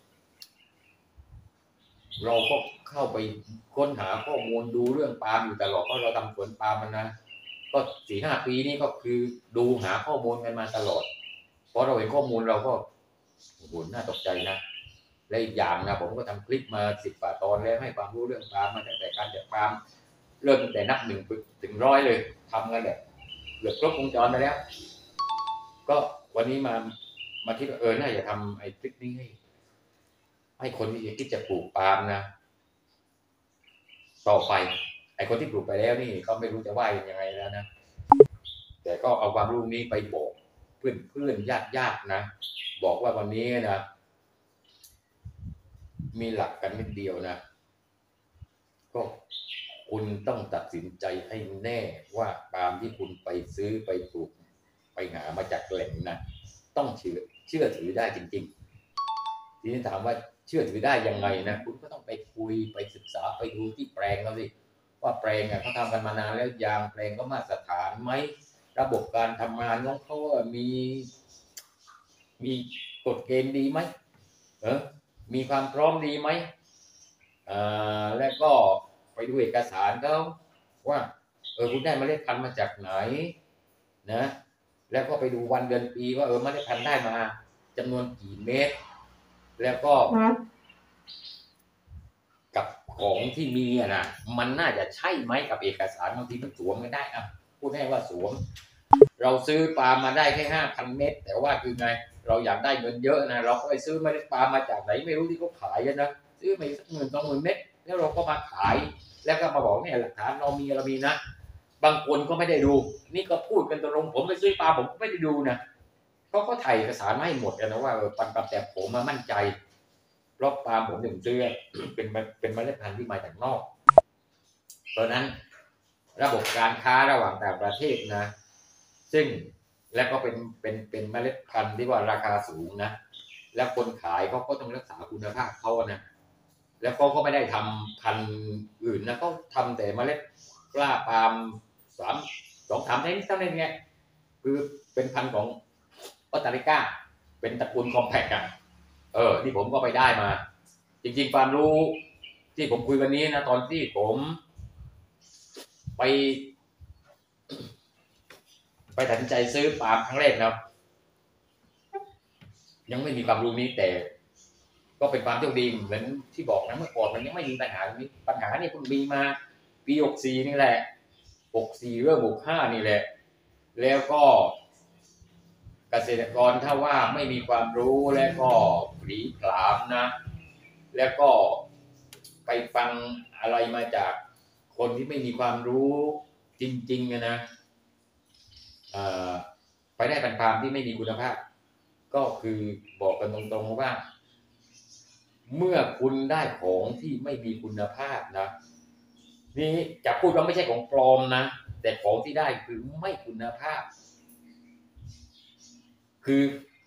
เราก็เข้าไปค้นหาข้อมูลดูเรื่องปาล์มอยู่ตลอดเพราะเราทำสวนปาล์มมันนะก็สี่ห้าปีนี้ก็คือดูหาข้อมูลกันมาตลอดเพราะเราเห็นข้อมูลเราก็โอ้โหน่าตกใจนะและอีกอย่างนะผมก็ทำคลิปมาสิบกว่าตอนแล้วให้ความรู้เรื่องปาล์มมาตั้งแต่การจัดปาล์มเริ่มตั้งแต่นับหนึ่งถึงร้อยเลยทำกันแบบเกือบครบวงจรไปแล้วก็วันนี้มามาคิดว่าเออน่าจะทำไอ้คลิปนี้ให้ให้คนที่คิดจะปลูกปาล์มนะต่อไปไอ้คนที่ปลูกไปแล้วนี่ก็ไม่รู้จะว่ายังไงแล้วนะแต่ก็เอาความรู้นี้ไปบอกเพื่อนเพื่อนญาติญาตินะบอกว่าวันนี้นะมีหลักกันนิดเดียวนะก็คุณต้องตัดสินใจให้แน่ว่าปาล์มที่คุณไปซื้อไปปลูกไปหามาจากแหล่งนะต้องเชื่อเชื่อถือได้จริงๆทีนี้ถามว่าเชื่อถือได้ยังไงนะคุณก็ต้องไปคุยไปศึกษาไปดูที่แปลงแล้วสิว่าแปลงอ่ะเขาทำกันมานานแล้วยางแปลงก็มาตรฐานไหมระบบการทำงานของเขามีมีกฎเกณฑ์ดีไหมเออมีความพร้อมดีไหมอ่าและก็ไปดูเอกสารเขาว่าเออคุณได้เมล็ดพันธุ์มาจากไหนนะแล้วก็ไปดูวันเดือนปีว่าเออเมล็ดพันธุ์ได้มาจำนวนกี่เม็ดแล้วก็กับของที่มีอ่ะนะมันน่าจะใช่ไหมกับเอกสารบางทีมันสวมไม่ได้อ่ะพูดให้ว่าสวมเราซื้อปาล์มมาได้แค่ห้าพันเม็ดแต่ว่าคือไงเราอยากได้เงินเยอะนะเราก็ไปซื้อเมล็ดปาล์มมาจากไหนไม่รู้ที่เขาขายกันนะซื้อไปสักหมื่นสองหมื่นเม็ดแล้วเราก็มาขายแล้วก็มาบอกเนี่ยหลักฐานเรามีเรามีนะบางคนก็ไม่ได้ดูนี่ก็พูดกันตรงผมไปซื้อปาล์มผมก็ไม่ได้ดูนะเขาก็ถ่ายเอกสารมาให้หมดนะว่าปันปันแต่ผมมามั่นใจเพราะปาล์มผมถึงซื้อเป็นเป็นเมล็ดพันธุ์ที่มาจากนอกเพราะนั้นระบบการค้าระหว่างต่างประเทศนะซึ่งและก็เป็นเป็นเป็นเมล็ดพันธุ์ที่ว่าราคาสูงนะแล้วคนขายเขาก็ต้องรักษาคุณภาพเขานะแล้วเขาก็ไม่ได้ทำพันธุ์อื่นนะเขาทำแต่เมล็ดกล้าปาล์มสามสองสามชนิดเท่านั้นไงคือเป็นพันธุ์ของออสเตรเลียเป็นตระกูลคอมแพคอะเออที่ผมก็ไปได้มาจริงๆความรู้ที่ผมคุยวันนี้นะตอนที่ผมไปไปตัดสินใจซื้อปาล์มครั้งแรกนะยังไม่มีความรู้นี้แต่ก็เป็นความโชคดีเหมือนที่บอกนะเมื่อก่อนมันยังไม่มีปัญหามีปัญหาเนี่ยคุณมีมาปีหกสี่นี่แหละหกสี่เริ่มหกห้านี่แหละแล้วก็เกษตรกรถ้าว่าไม่มีความรู้แล้วก็ผลีผลามนะแล้วก็ไปฟังอะไรมาจากคนที่ไม่มีความรู้จริงๆนะไปได้พันธุ์ปาล์มที่ไม่มีคุณภาพก็คือบอกกันตรงๆว่าเมื่อคุณได้ของที่ไม่มีคุณภาพนะนี่จะพูดว่าไม่ใช่ของปลอมนะแต่ของที่ได้คือไม่คุณภาพคือ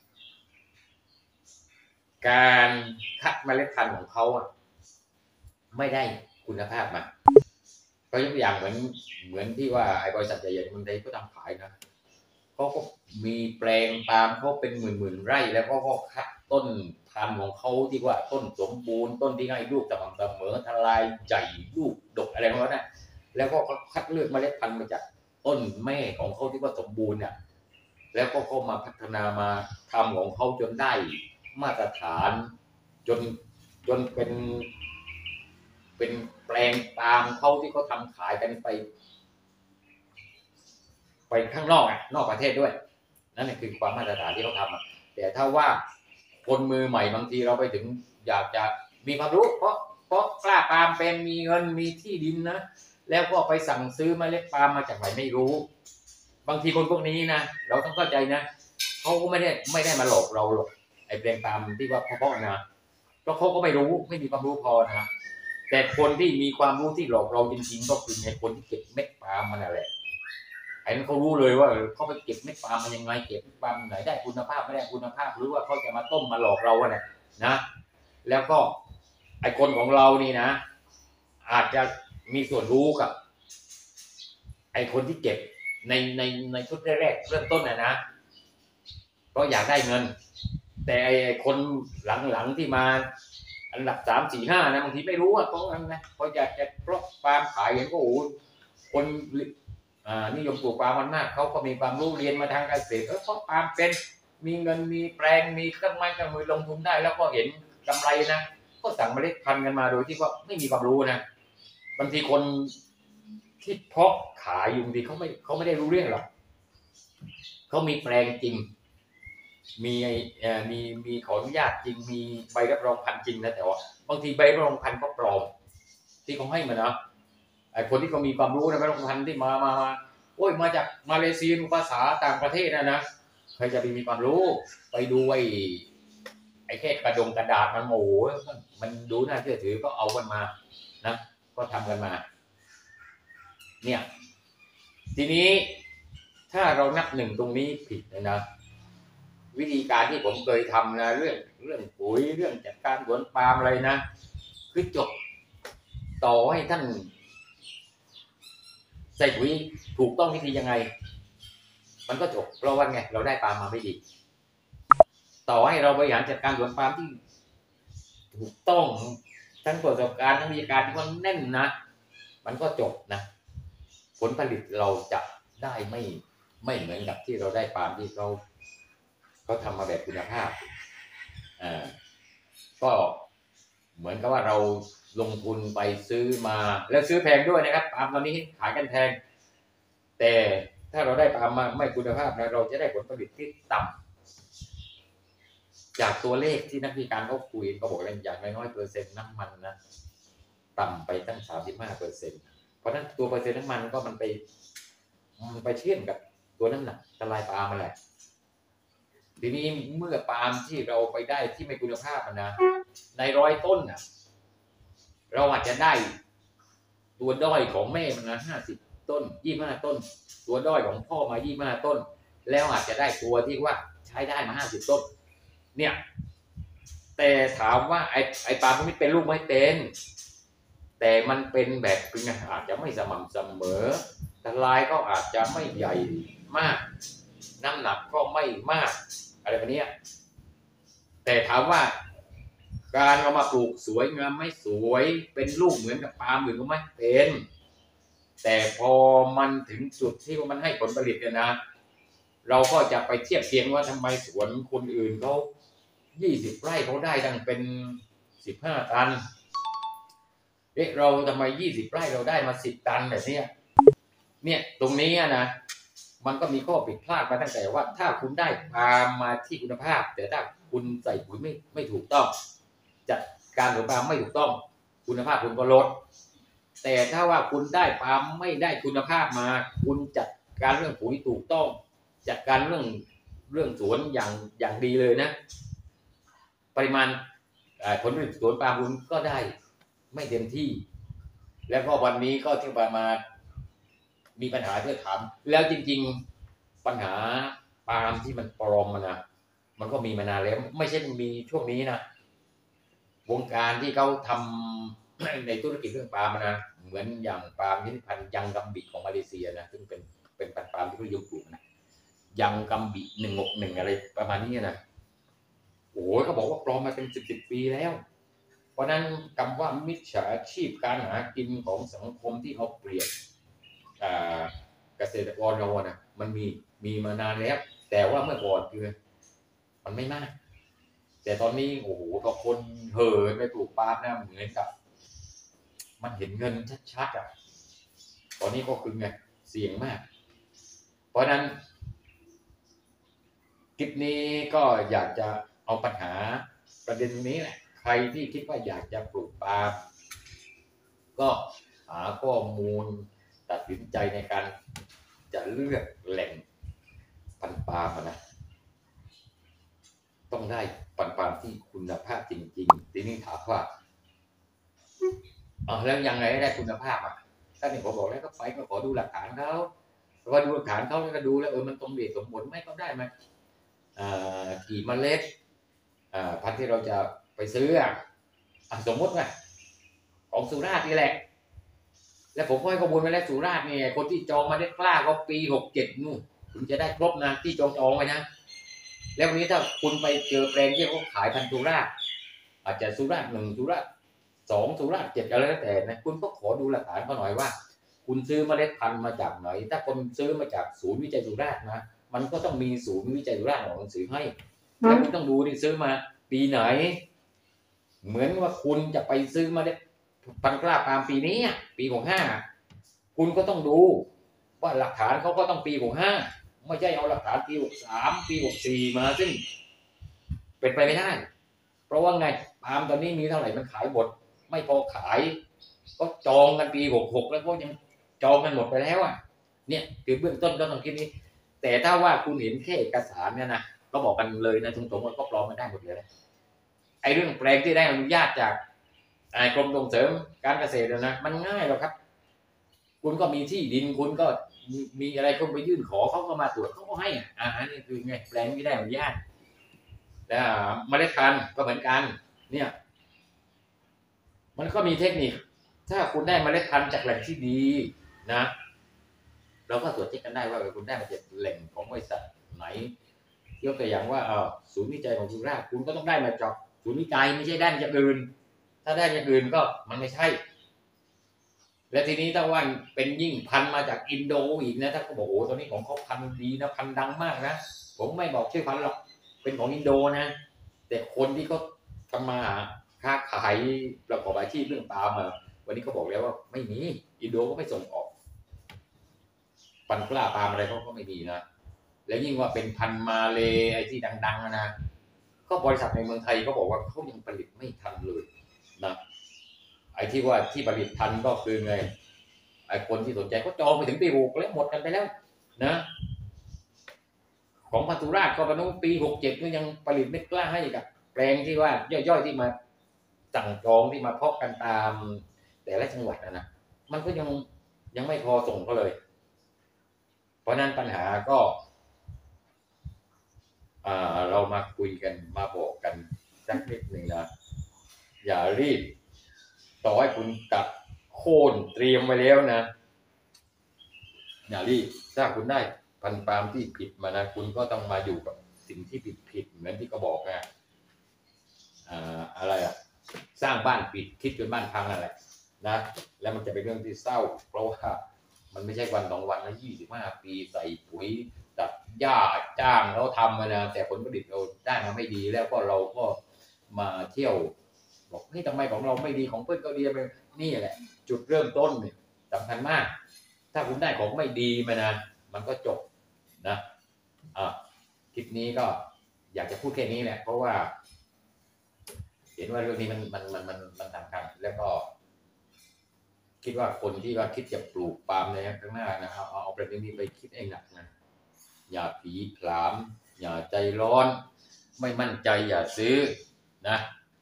การคัดเมล็ดพันธุ์ของเขาอ่ะไม่ได้คุณภาพมาก็ยกตัวอย่างเหมือนเหมือนที่ว่าไอ้บริษัทใหญ่ๆเมืองไทยก็ทำขายนะเขาก็มีแปลงปาล์มเขาเป็นหมื่นๆไร่แล้วก็ก็คัดต้นพันธุ์ของเขาที่ว่าต้นสมบูรณ์ต้นที่ให้ลูกสม่ำเสมอทลายใหญ่ลูกดกอะไรพวกนั้นแล้วก็คัดเลือกเมล็ดพันธุ์มาจากต้นแม่ของเขาที่ว่าสมบูรณ์เนี่ยแล้วก็เขามาพัฒนามาทำของเขาจนได้มาตรฐานจนจนเป็นเป็นแปลงปาล์มเขาที่เขาทำขายกันไปไปข้างนอกอ่ะนอกประเทศด้วยนั่นคือความมาตรฐานที่เขาทำแต่ถ้าว่าคนมือใหม่บางทีเราไปถึงอยากจะมีความรู้เพราะเพราะกล้าปาล์มเป็นมีเงินมีที่ดินนะแล้วก็ไปสั่งซื้อเมล็ดปาล์มมาจากไหนไม่รู้บางทีคนพวกนี้นะเราต้องเข้าใจนะเขาก็ไม่ได้ไม่ได้มาหลอกเราหรอกไอ้แปลงปาล์มที่ว่าเพราะๆนะเพราะเขาก็ไม่รู้ไม่มีความรู้พอนะแต่คนที่มีความรู้ที่หลอกเราจริงๆก็คือไอ้คนที่เก็บเม็ดปาล์มมันนั่นแหละไออ้นั้นเขารู้เลยว่าเขาไปเก็บเม็ดปาล์มมันยังไงเก็บเม็ดปาล์มไหนได้คุณภาพไม่ได้คุณภาพหรือว่าเขาจะมาต้มมาหลอกเราเนี่ยนะแล้วก็ไอ้คนของเรานี่นะอาจจะมีส่วนรู้กับไอ้คนที่เก็บในในในชุดแรกๆเริ่มต้นนะนะเพราะอยากได้เงินแต่ไอ้คนหลังๆที่มาอันดับสามสี่ห้านะบางทีไม่รู้ว่าเพราะนั้นนะเพราะอยากจะเพราะปาล์มขายเห็นก็โอ้คนอ่านิยมปลูกปาล์มมันมากเขาก็มีความรู้เรียนมาทางเกษตรเออเพราะปาล์มเป็นมีเงินมีแปลงมีเครื่องไม้เครื่องมือลงทุนได้แล้วก็เห็นกำไรนะก็สั่งเมล็ดพันธุ์กันมาโดยที่ว่าไม่มีความรู้นะบางทีคนที่เพาะขายอยู่บางทีเขาไม่เขาไม่ได้รู้เรื่องหรอกเขามีแปลงจริงมีเอ่อมีมีขออนุญาตจริงมีใบรับรองพันธุ์จริงนะแต่ว่าบางทีใบรับรองพันธุ์ก็ปลอมที่เขาให้มานะไอ้คนที่เขามีความรู้นะใบรับรองพันธุ์ที่มามามาโอ้ยมาจากมาเลเซียภาษาต่างประเทศนะนะใครจะไปมีความรู้ไปดูไอ้ไอ้แค่กระดงกระดาษมันโอ้โหมันดูน่าเชื่อถือก็เอากันมานะก็ทำกันมาเนี่ยทีนี้ถ้าเรานับหนึ่งตรงนี้ผิดนะวิธีการที่ผมเคยทำนะเรื่องเรื่องปุ๋ยเรื่องจัดการสวนปาล์มอะไรนะคือจบต่อให้ท่านใส่ปุ๋ยถูกต้องวิธียังไงมันก็จบเพราะว่าไงเราได้ปาล์มมาไม่ดีต่อให้เราบริหารจัดการสวนปาล์มที่ถูกต้องทั้งประสบการณ์ทั้งวิธีการที่มันแน่นนะมันก็จบนะผลผลิตเราจะได้ไม่ไม่เหมือนกับที่เราได้ปาล์มที่เขาเขาทำมาแบบคุณภาพอ่าก็เหมือนกับว่าเราลงทุนไปซื้อมาแล้วซื้อแพงด้วยนะครับปาล์มตอนนี้ขายกันแพงแต่ถ้าเราได้ปาล์มมาไม่คุณภาพนะเราจะได้ผลผลิตที่ต่ำจากตัวเลขที่นักวิชาการเขาคุยเขาบอกว่าอย่างน้อยๆเปอร์เซ็นต์น้ำมันนะต่ำไปตั้ง สามสิบห้าเปอร์เซ็นต์ เพราะนั้นตัวเปอร์เซ็นต์น้ำมันก็มันไปมันไปเชื่อมกับตัวน้ำหนักทลายปาล์มมาแหละทีนี้เมื่อปาล์มที่เราไปได้ที่ไม่คุณภาพนะในร้อยต้นนะเราอาจจะได้ตัวด้อยของแม่มันนะห้าสิบต้นยี่สิบห้าต้นตัวด้อยของพ่อมายี่สิบห้าต้นแล้วอาจจะได้ตัวที่ว่าใช้ได้มาห้าสิบต้นเนี่ยแต่ถามว่าไอ้ไอ้ปาล์มไม่เป็นลูกไม่เป็นแต่มันเป็นแบบเป็นอาจจะไม่สม่ำเสมอทลายก็อาจจะไม่ใหญ่มากน้ำหนักก็ไม่มากอะไรแบบนี้แต่ถามว่าการเอามาปลูกสวยงามไม่สวยเป็นลูกเหมือนกับปาล์มอื่นก็ไม่เป็นแต่พอมันถึงจุดที่มันให้ผลผลิตเนี่ยนะเราก็จะไปเทียบเทียงว่าทำไมสวนคนอื่นเขายี่สิบไร่เขาได้ตั้งเป็นสิบห้าตันเอ๊ะเราทำไมยี่สิบไร่เราได้มาสิบตันแบบนี้เนี่ยตรงนี้นะมันก็มีข้อผิดพลาดมาตั้งแต่ว่าถ้าคุณได้ปาล์มมาที่คุณภาพแต่ถ้าคุณใส่ปุ๋ยไม่ไม่ถูกต้องจัดการของปาล์มไม่ถูกต้องคุณภาพคุณก็ลดแต่ถ้าว่าคุณได้ปาล์มไม่ได้คุณภาพมาคุณจัดการเรื่องปุ๋ยถูกต้องจัดการเรื่องเรื่องสวนอย่างอย่างดีเลยนะปริมาณผลผลิตสวนปาล์มคุณก็ได้ไม่เต็มที่แล้วก็วันนี้ก็ที่มามีปัญหาที่ถามแล้วจริงๆปัญหาปาล์มที่มันปลอมมันนะมันก็มีมานานแล้วไม่ใช่มีช่วงนี้นะวงการที่เขาทำในธุรกิจเรื่องปาล์มนะเหมือนอย่างปาล์มที่พันยังกัมบิของมาเลเซียนะซึ่งเป็นเป็นปาล์มที่เขานิยมปลูกนะยังกัมบิหนึ่งหกหนึ่งอะไรประมาณนี้นะโอ้ยเขาบอกว่าปลอมมาเป็นสิบสิบปีแล้วเพราะนั้นคำว่ามิจฉาชีพการหากินของสังคมที่เอาเปรียบเกษตรกรเรานะมันมีมีมานานแล้วแต่ว่าเมื่อก่อนคือมันไม่มากแต่ตอนนี้โอ้โหก็คนเห่อไปปลูกปาล์มนะเหมือนกับมันเห็นเงินชัดๆอ่ะตอนนี้ก็คือไงเสี่ยงมากเพราะนั้นคลิปนี้ก็อยากจะเอาปัญหาประเด็นนี้แหละใครที่คิดว่าอยากจะปลูกปาล์มก็หาข้อมูลตัดสินใจในการจะเลือกแหล่งพันธุ์ปาล์มนะต้องได้พันธุ์ปาล์มที่คุณภาพจริงๆทีนี้ถามว่าอ๋อแล้วยังไงได้คุณภาพอ่ะถ้าเนี่ยผมบอกแล้วก็ไปก็ขอดูหลักฐานเขาก็ดูหลักฐานเขาแล้วก็ดูแล้วเออมันตรงเดชสมผลไหมก็ได้มากี่เมล็ดพันธุ์ที่เราจะไปซื้อสมมติว่าของสุราษฎร์นี่แหละแล้วผมก็ให้ข้อมูลไปแล้วสุราษฎร์เนี่ยคนที่จองมาได้กล้าก็ปีหกเจ็ดนู่นถึงจะได้ครบนะที่จองจองไว้นะแล้ววันนี้ถ้าคุณไปเจอแปลงที่เขาขายพันธุ์สุราษฎร์อาจจะสุราษฎร์หนึ่งสุราษฎร์สองสุราษฎร์เจ็ดอะไรแล้วแต่นะคุณก็ขอดูหลักฐานเขาหน่อยว่าคุณซื้อเมล็ดพันธุ์มาจากไหนถ้าคนซื้อมาจากศูนย์วิจัยสุราษฎร์นะมันก็ต้องมีศูนย์วิจัยสุราษฎร์ออกหนังสือให้แล้วคุณต้องดูที่ซื้อมาปีไหนเหมือนว่าคุณจะไปซื้อเมล็ดพันธุ์กล้าปาล์มปีนี้ปีหกห้าคุณก็ต้องดูว่าหลักฐานเขาก็ต้องปีหกห้าไม่ใช่เอาหลักฐานปีหกสามปีหกสี่มาซึ่งเป็นไปไม่ได้เพราะว่าไงปาล์มตอนนี้มีเท่าไหร่มันขายหมดไม่พอขายก็จองกันปีหกหกแล้วก็ยังจองกันหมดไปแล้วอ่ะเนี่ยคือเบื้องต้นก็ต้องคิดนี้แต่ถ้าว่าคุณเห็นแค่เอกสารเนี่ยนะก็บอกกันเลยนะตรงๆว่าก็ปลอมกันได้หมดเลยนะไอ้เรื่องแปลงที่ได้อนุญาตจากกรมส่งเสริมการเกษตรนะมันง่ายหรอกครับคุณก็มีที่ดินคุณก็มีอะไรคุณไปยื่นขอเขาก็มาตรวจเขาก็ให้อ่านี่คือไงแปลงที่ได้อนุญาตแต่เมล็ดพันธุ์ก็เหมือนกันเนี่ยมันก็มีเทคนิคถ้าคุณได้เมล็ดพันธุ์จากแหล่งที่ดีนะเราก็ตรวจเช็คกันได้ว่าคุณได้มาจากแหล่งของบริษัทไหนยกตัวอย่างว่าเอาศูนย์วิจัยของสุราษฎร์คุณก็ต้องได้มาจากศูนย์วิจัยไม่ใช่ได้มาจากอื่นถ้าได้จากอื่นก็มันไม่ใช่และทีนี้ถ้าว่าเป็นยิ่งพันมาจากอินโดอีกนะถ้าเขาบอกโอ้ตัวนี้ของเขาพันดีนะพันดังมากนะผมไม่บอกชื่อพันหรอกเป็นของอินโดนะแต่คนที่เขาทำมาค้าขายประกอบอาชีพเรื่องปาล์มมาวันนี้เขาบอกแล้วว่าไม่มีอินโดก็ไม่ส่งออกพันกล้าปาล์มอะไรเขาก็ไม่มีนะแล้วยิ่งว่าเป็นพันมาเลไอ้ที่ดังๆนะก็บริษัทในเมืองไทยเขาบอกว่าเขายังผลิตไม่ทันเลยนะไอ้ที่ว่าที่ผลิตทันก็คือไงไอ้คนที่สนใจก็จองไปถึงปีหกแล้วหมดกันไปแล้วนะของพันธุราชก็เป็นปีหกเจ็ดก็ยังผลิตไม่กล้าให้กับแปลงที่ว่าย่อยๆที่มาสั่งจองที่มาเพาะกันตามแต่ละจังหวัดนะนะมันก็ยังยังไม่พอส่งเขาเลยเพราะนั้นปัญหาก็เรามาคุยกันมาบอกกันสักนิดหนึ่งนะอย่ารีบต่อให้คุณตัดโค่นเตรียมไว้แล้วนะอย่ารีบถ้าคุณได้พันธุ์ปาล์มที่ผิดมานะคุณก็ต้องมาอยู่กับสิ่งที่ผิดผิดเหมือนที่เขาบอกนะอ่าอะไรอ่ะสร้างบ้านปิดคิดจนบ้านพังนั่นแหละนะแล้วมันจะเป็นเรื่องที่เศร้าเพราะว่ามันไม่ใช่วันสองวันนะยี่สิบห้าปีใส่ปุ๋ยตัดหญ้าจ้างแล้วทำมานะแต่ผลผลิตเราได้มาไม่ดีแล้วก็เราก็มาเที่ยวบอกเฮ้ยทำไมของเราไม่ดีของเพื่อนก็ดีไปนี่แหละจุดเริ่มต้นเนี่ยสำคัญมากถ้าคุณได้ของไม่ดีมานะมันก็จบนะอ่ะคลิปนี้ก็อยากจะพูดแค่นี้แหละเพราะว่าเห็นว่าเรื่องนี้มันมันมันมันมันสำคัญแล้วก็คิดว่าคนที่ว่าคิดจะปลูกปาล์มในข้างหน้านะเอาเอาประเด็นนี้ไปคิดเองหนักนะอย่าผีผลามอย่าใจร้อนไม่มั่นใจอย่าซื้อนะ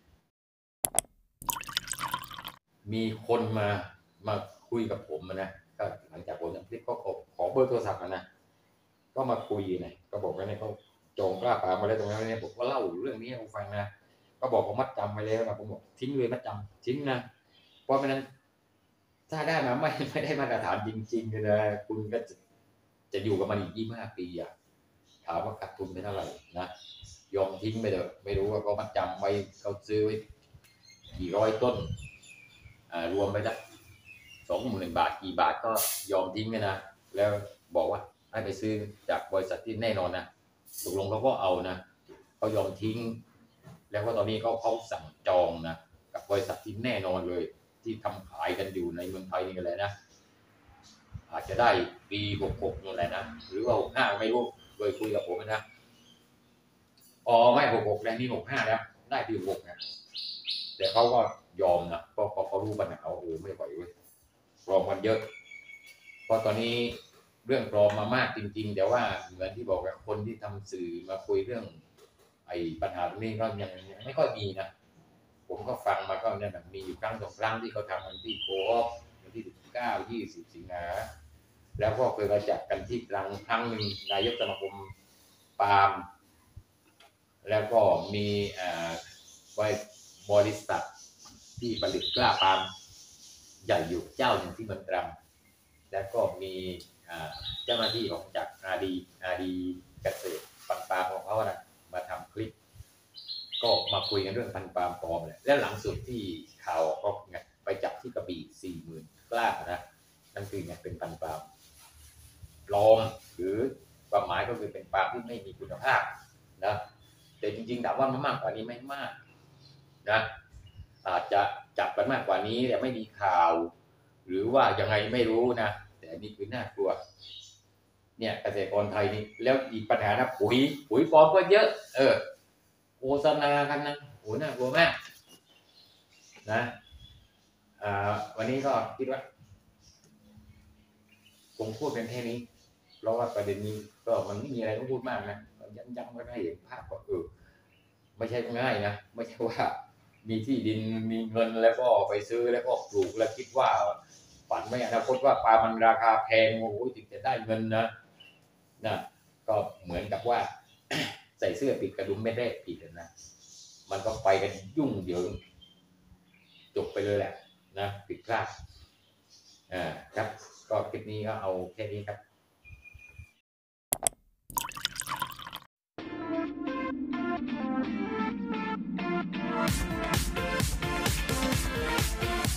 มีคนมามาคุยกับผมนะก็หลังจากผมทำคลิปก็ขอขอเบอร์โทรศัพท์นะก็มาคุยนะก็บอกว่าเนี่ยเขาจองกล้าปาล์มมาแล้วตรงนั้นเนี่ยผมก็เล่าเรื่องนี้ให้ผมฟังนะก็บอกเขามัดจำไปแล้วนะผมบอกทิ้งเลยมัดจำทิ้งนะเพราะฉะนั้นถ้าได้มาไม่ไม่ได้มาตรฐานจริงๆนะคุณก็จะจะอยู่กับมันอีกยี่สิบห้าปีอ่ะถามว่าขาดทุนไปเท่าไหร่นะยอมทิ้งไปเถอะไม่รู้ว่าเขามัดจำไว้เขาซื้อไว้กี่ร้อยต้นอ่ารวมไปสักสองหมื่นบาทกี่บาทก็ยอมทิ้งนะแล้วบอกว่าให้ไปซื้อจากบริษัทที่แน่นอนนะตกลงเขาก็เอานะเขายอมทิ้งแล้วก็ตอนนี้เขาเขาสั่งจองนะกับบริษัทที่แน่นอนเลยที่ทำขายกันอยู่ในเมืองไทยนี่กันเลยนะอาจจะได้ปีหกหกนั่นแหละนะหรือว่าหกห้าไม่รู้โดยคุยกับผมนะอ๋อไม่หกหกแล้วนี่หกห้าแล้วได้ปีหกนะแต่เขาก็ยอมนะเพราะเขารู้ปัญหาโอ้ไม่ไหวเว้ยปลอมกันเยอะเพราะตอนนี้เรื่องปลอมมามากจริงๆแต่ว่าเหมือนที่บอกกับคนที่ทำสื่อมาคุยเรื่องไอ้ปัญหาตรงนี้ก็ยังไม่ค่อยมีนะผมก็ฟังมาก็เนี่ยแบบมีอยู่ครั้งสองครั้งที่เขาทำกันที่โคออฟวันที่สิบเก้ายี่สิบสิงหาแล้วก็เคยมาจัดกันที่ตรังครั้งหนึ่งนายกสมาคมปาล์มแล้วก็มีบริษัทที่ผลิตกล้าปาล์มใหญ่อยู่เจ้าหนึ่งที่เมืองตรังแล้วก็มีเจ้าหน้าที่ของจากอาดีอาดีเกษตรปันปาล์มของเขานะมาทำคลิปก็มาคุยกันเรื่องพันปาล์มปลอมเลยและหลังสุดที่ข่าวก็ไงไปจับที่กระบี่สี่หมื่นกล้านะนั่นคือไงเป็นพันปาล์มปลอมหรือความหมายก็คือเป็นปาล์มที่ไม่มีคุณภาพนะแต่จริงๆถามว่ามันมากกว่านี้ไม่มากนะอาจจะจับกันมากกว่านี้แต่ไม่มีข่าวหรือว่ายังไงไม่รู้นะแต่นี่คือน่ากลัวเนี่ยเกษตรกรไทยนี่แล้วอีกปัญหานะปุ๋ยปุ๋ยปลอมก็เยอะเออโฆษณากันนะโหน่ากลัวมากนะอ่าวันนี้ก็คิดว่าคงพูดเป็นแค่นี้เพราะว่าประเด็นนี้ก็มันไม่มีอะไรต้องพูดมากนะย้ำๆก็ได้เห็นภาพก็เออไม่ใช่ง่ายนะไม่ใช่ว่ามีที่ดินมีเงินแล้วก็ไปซื้อแล้วก็ปลูกแล้วคิดว่าฝันไม่อนาคตว่าปลามันราคาแพงโอ้โหถึงจะได้เงินนะนะก็เหมือนกับว่าใส่เสื้อปิดกระดุมไม่ได้ผิดนะมันก็ไปกันยุ่งเดี๋ยวจบไปเลยแหละนะผิดพลาดอ่าครับก็คลิปนี้ก็เอาแค่นี้ครับ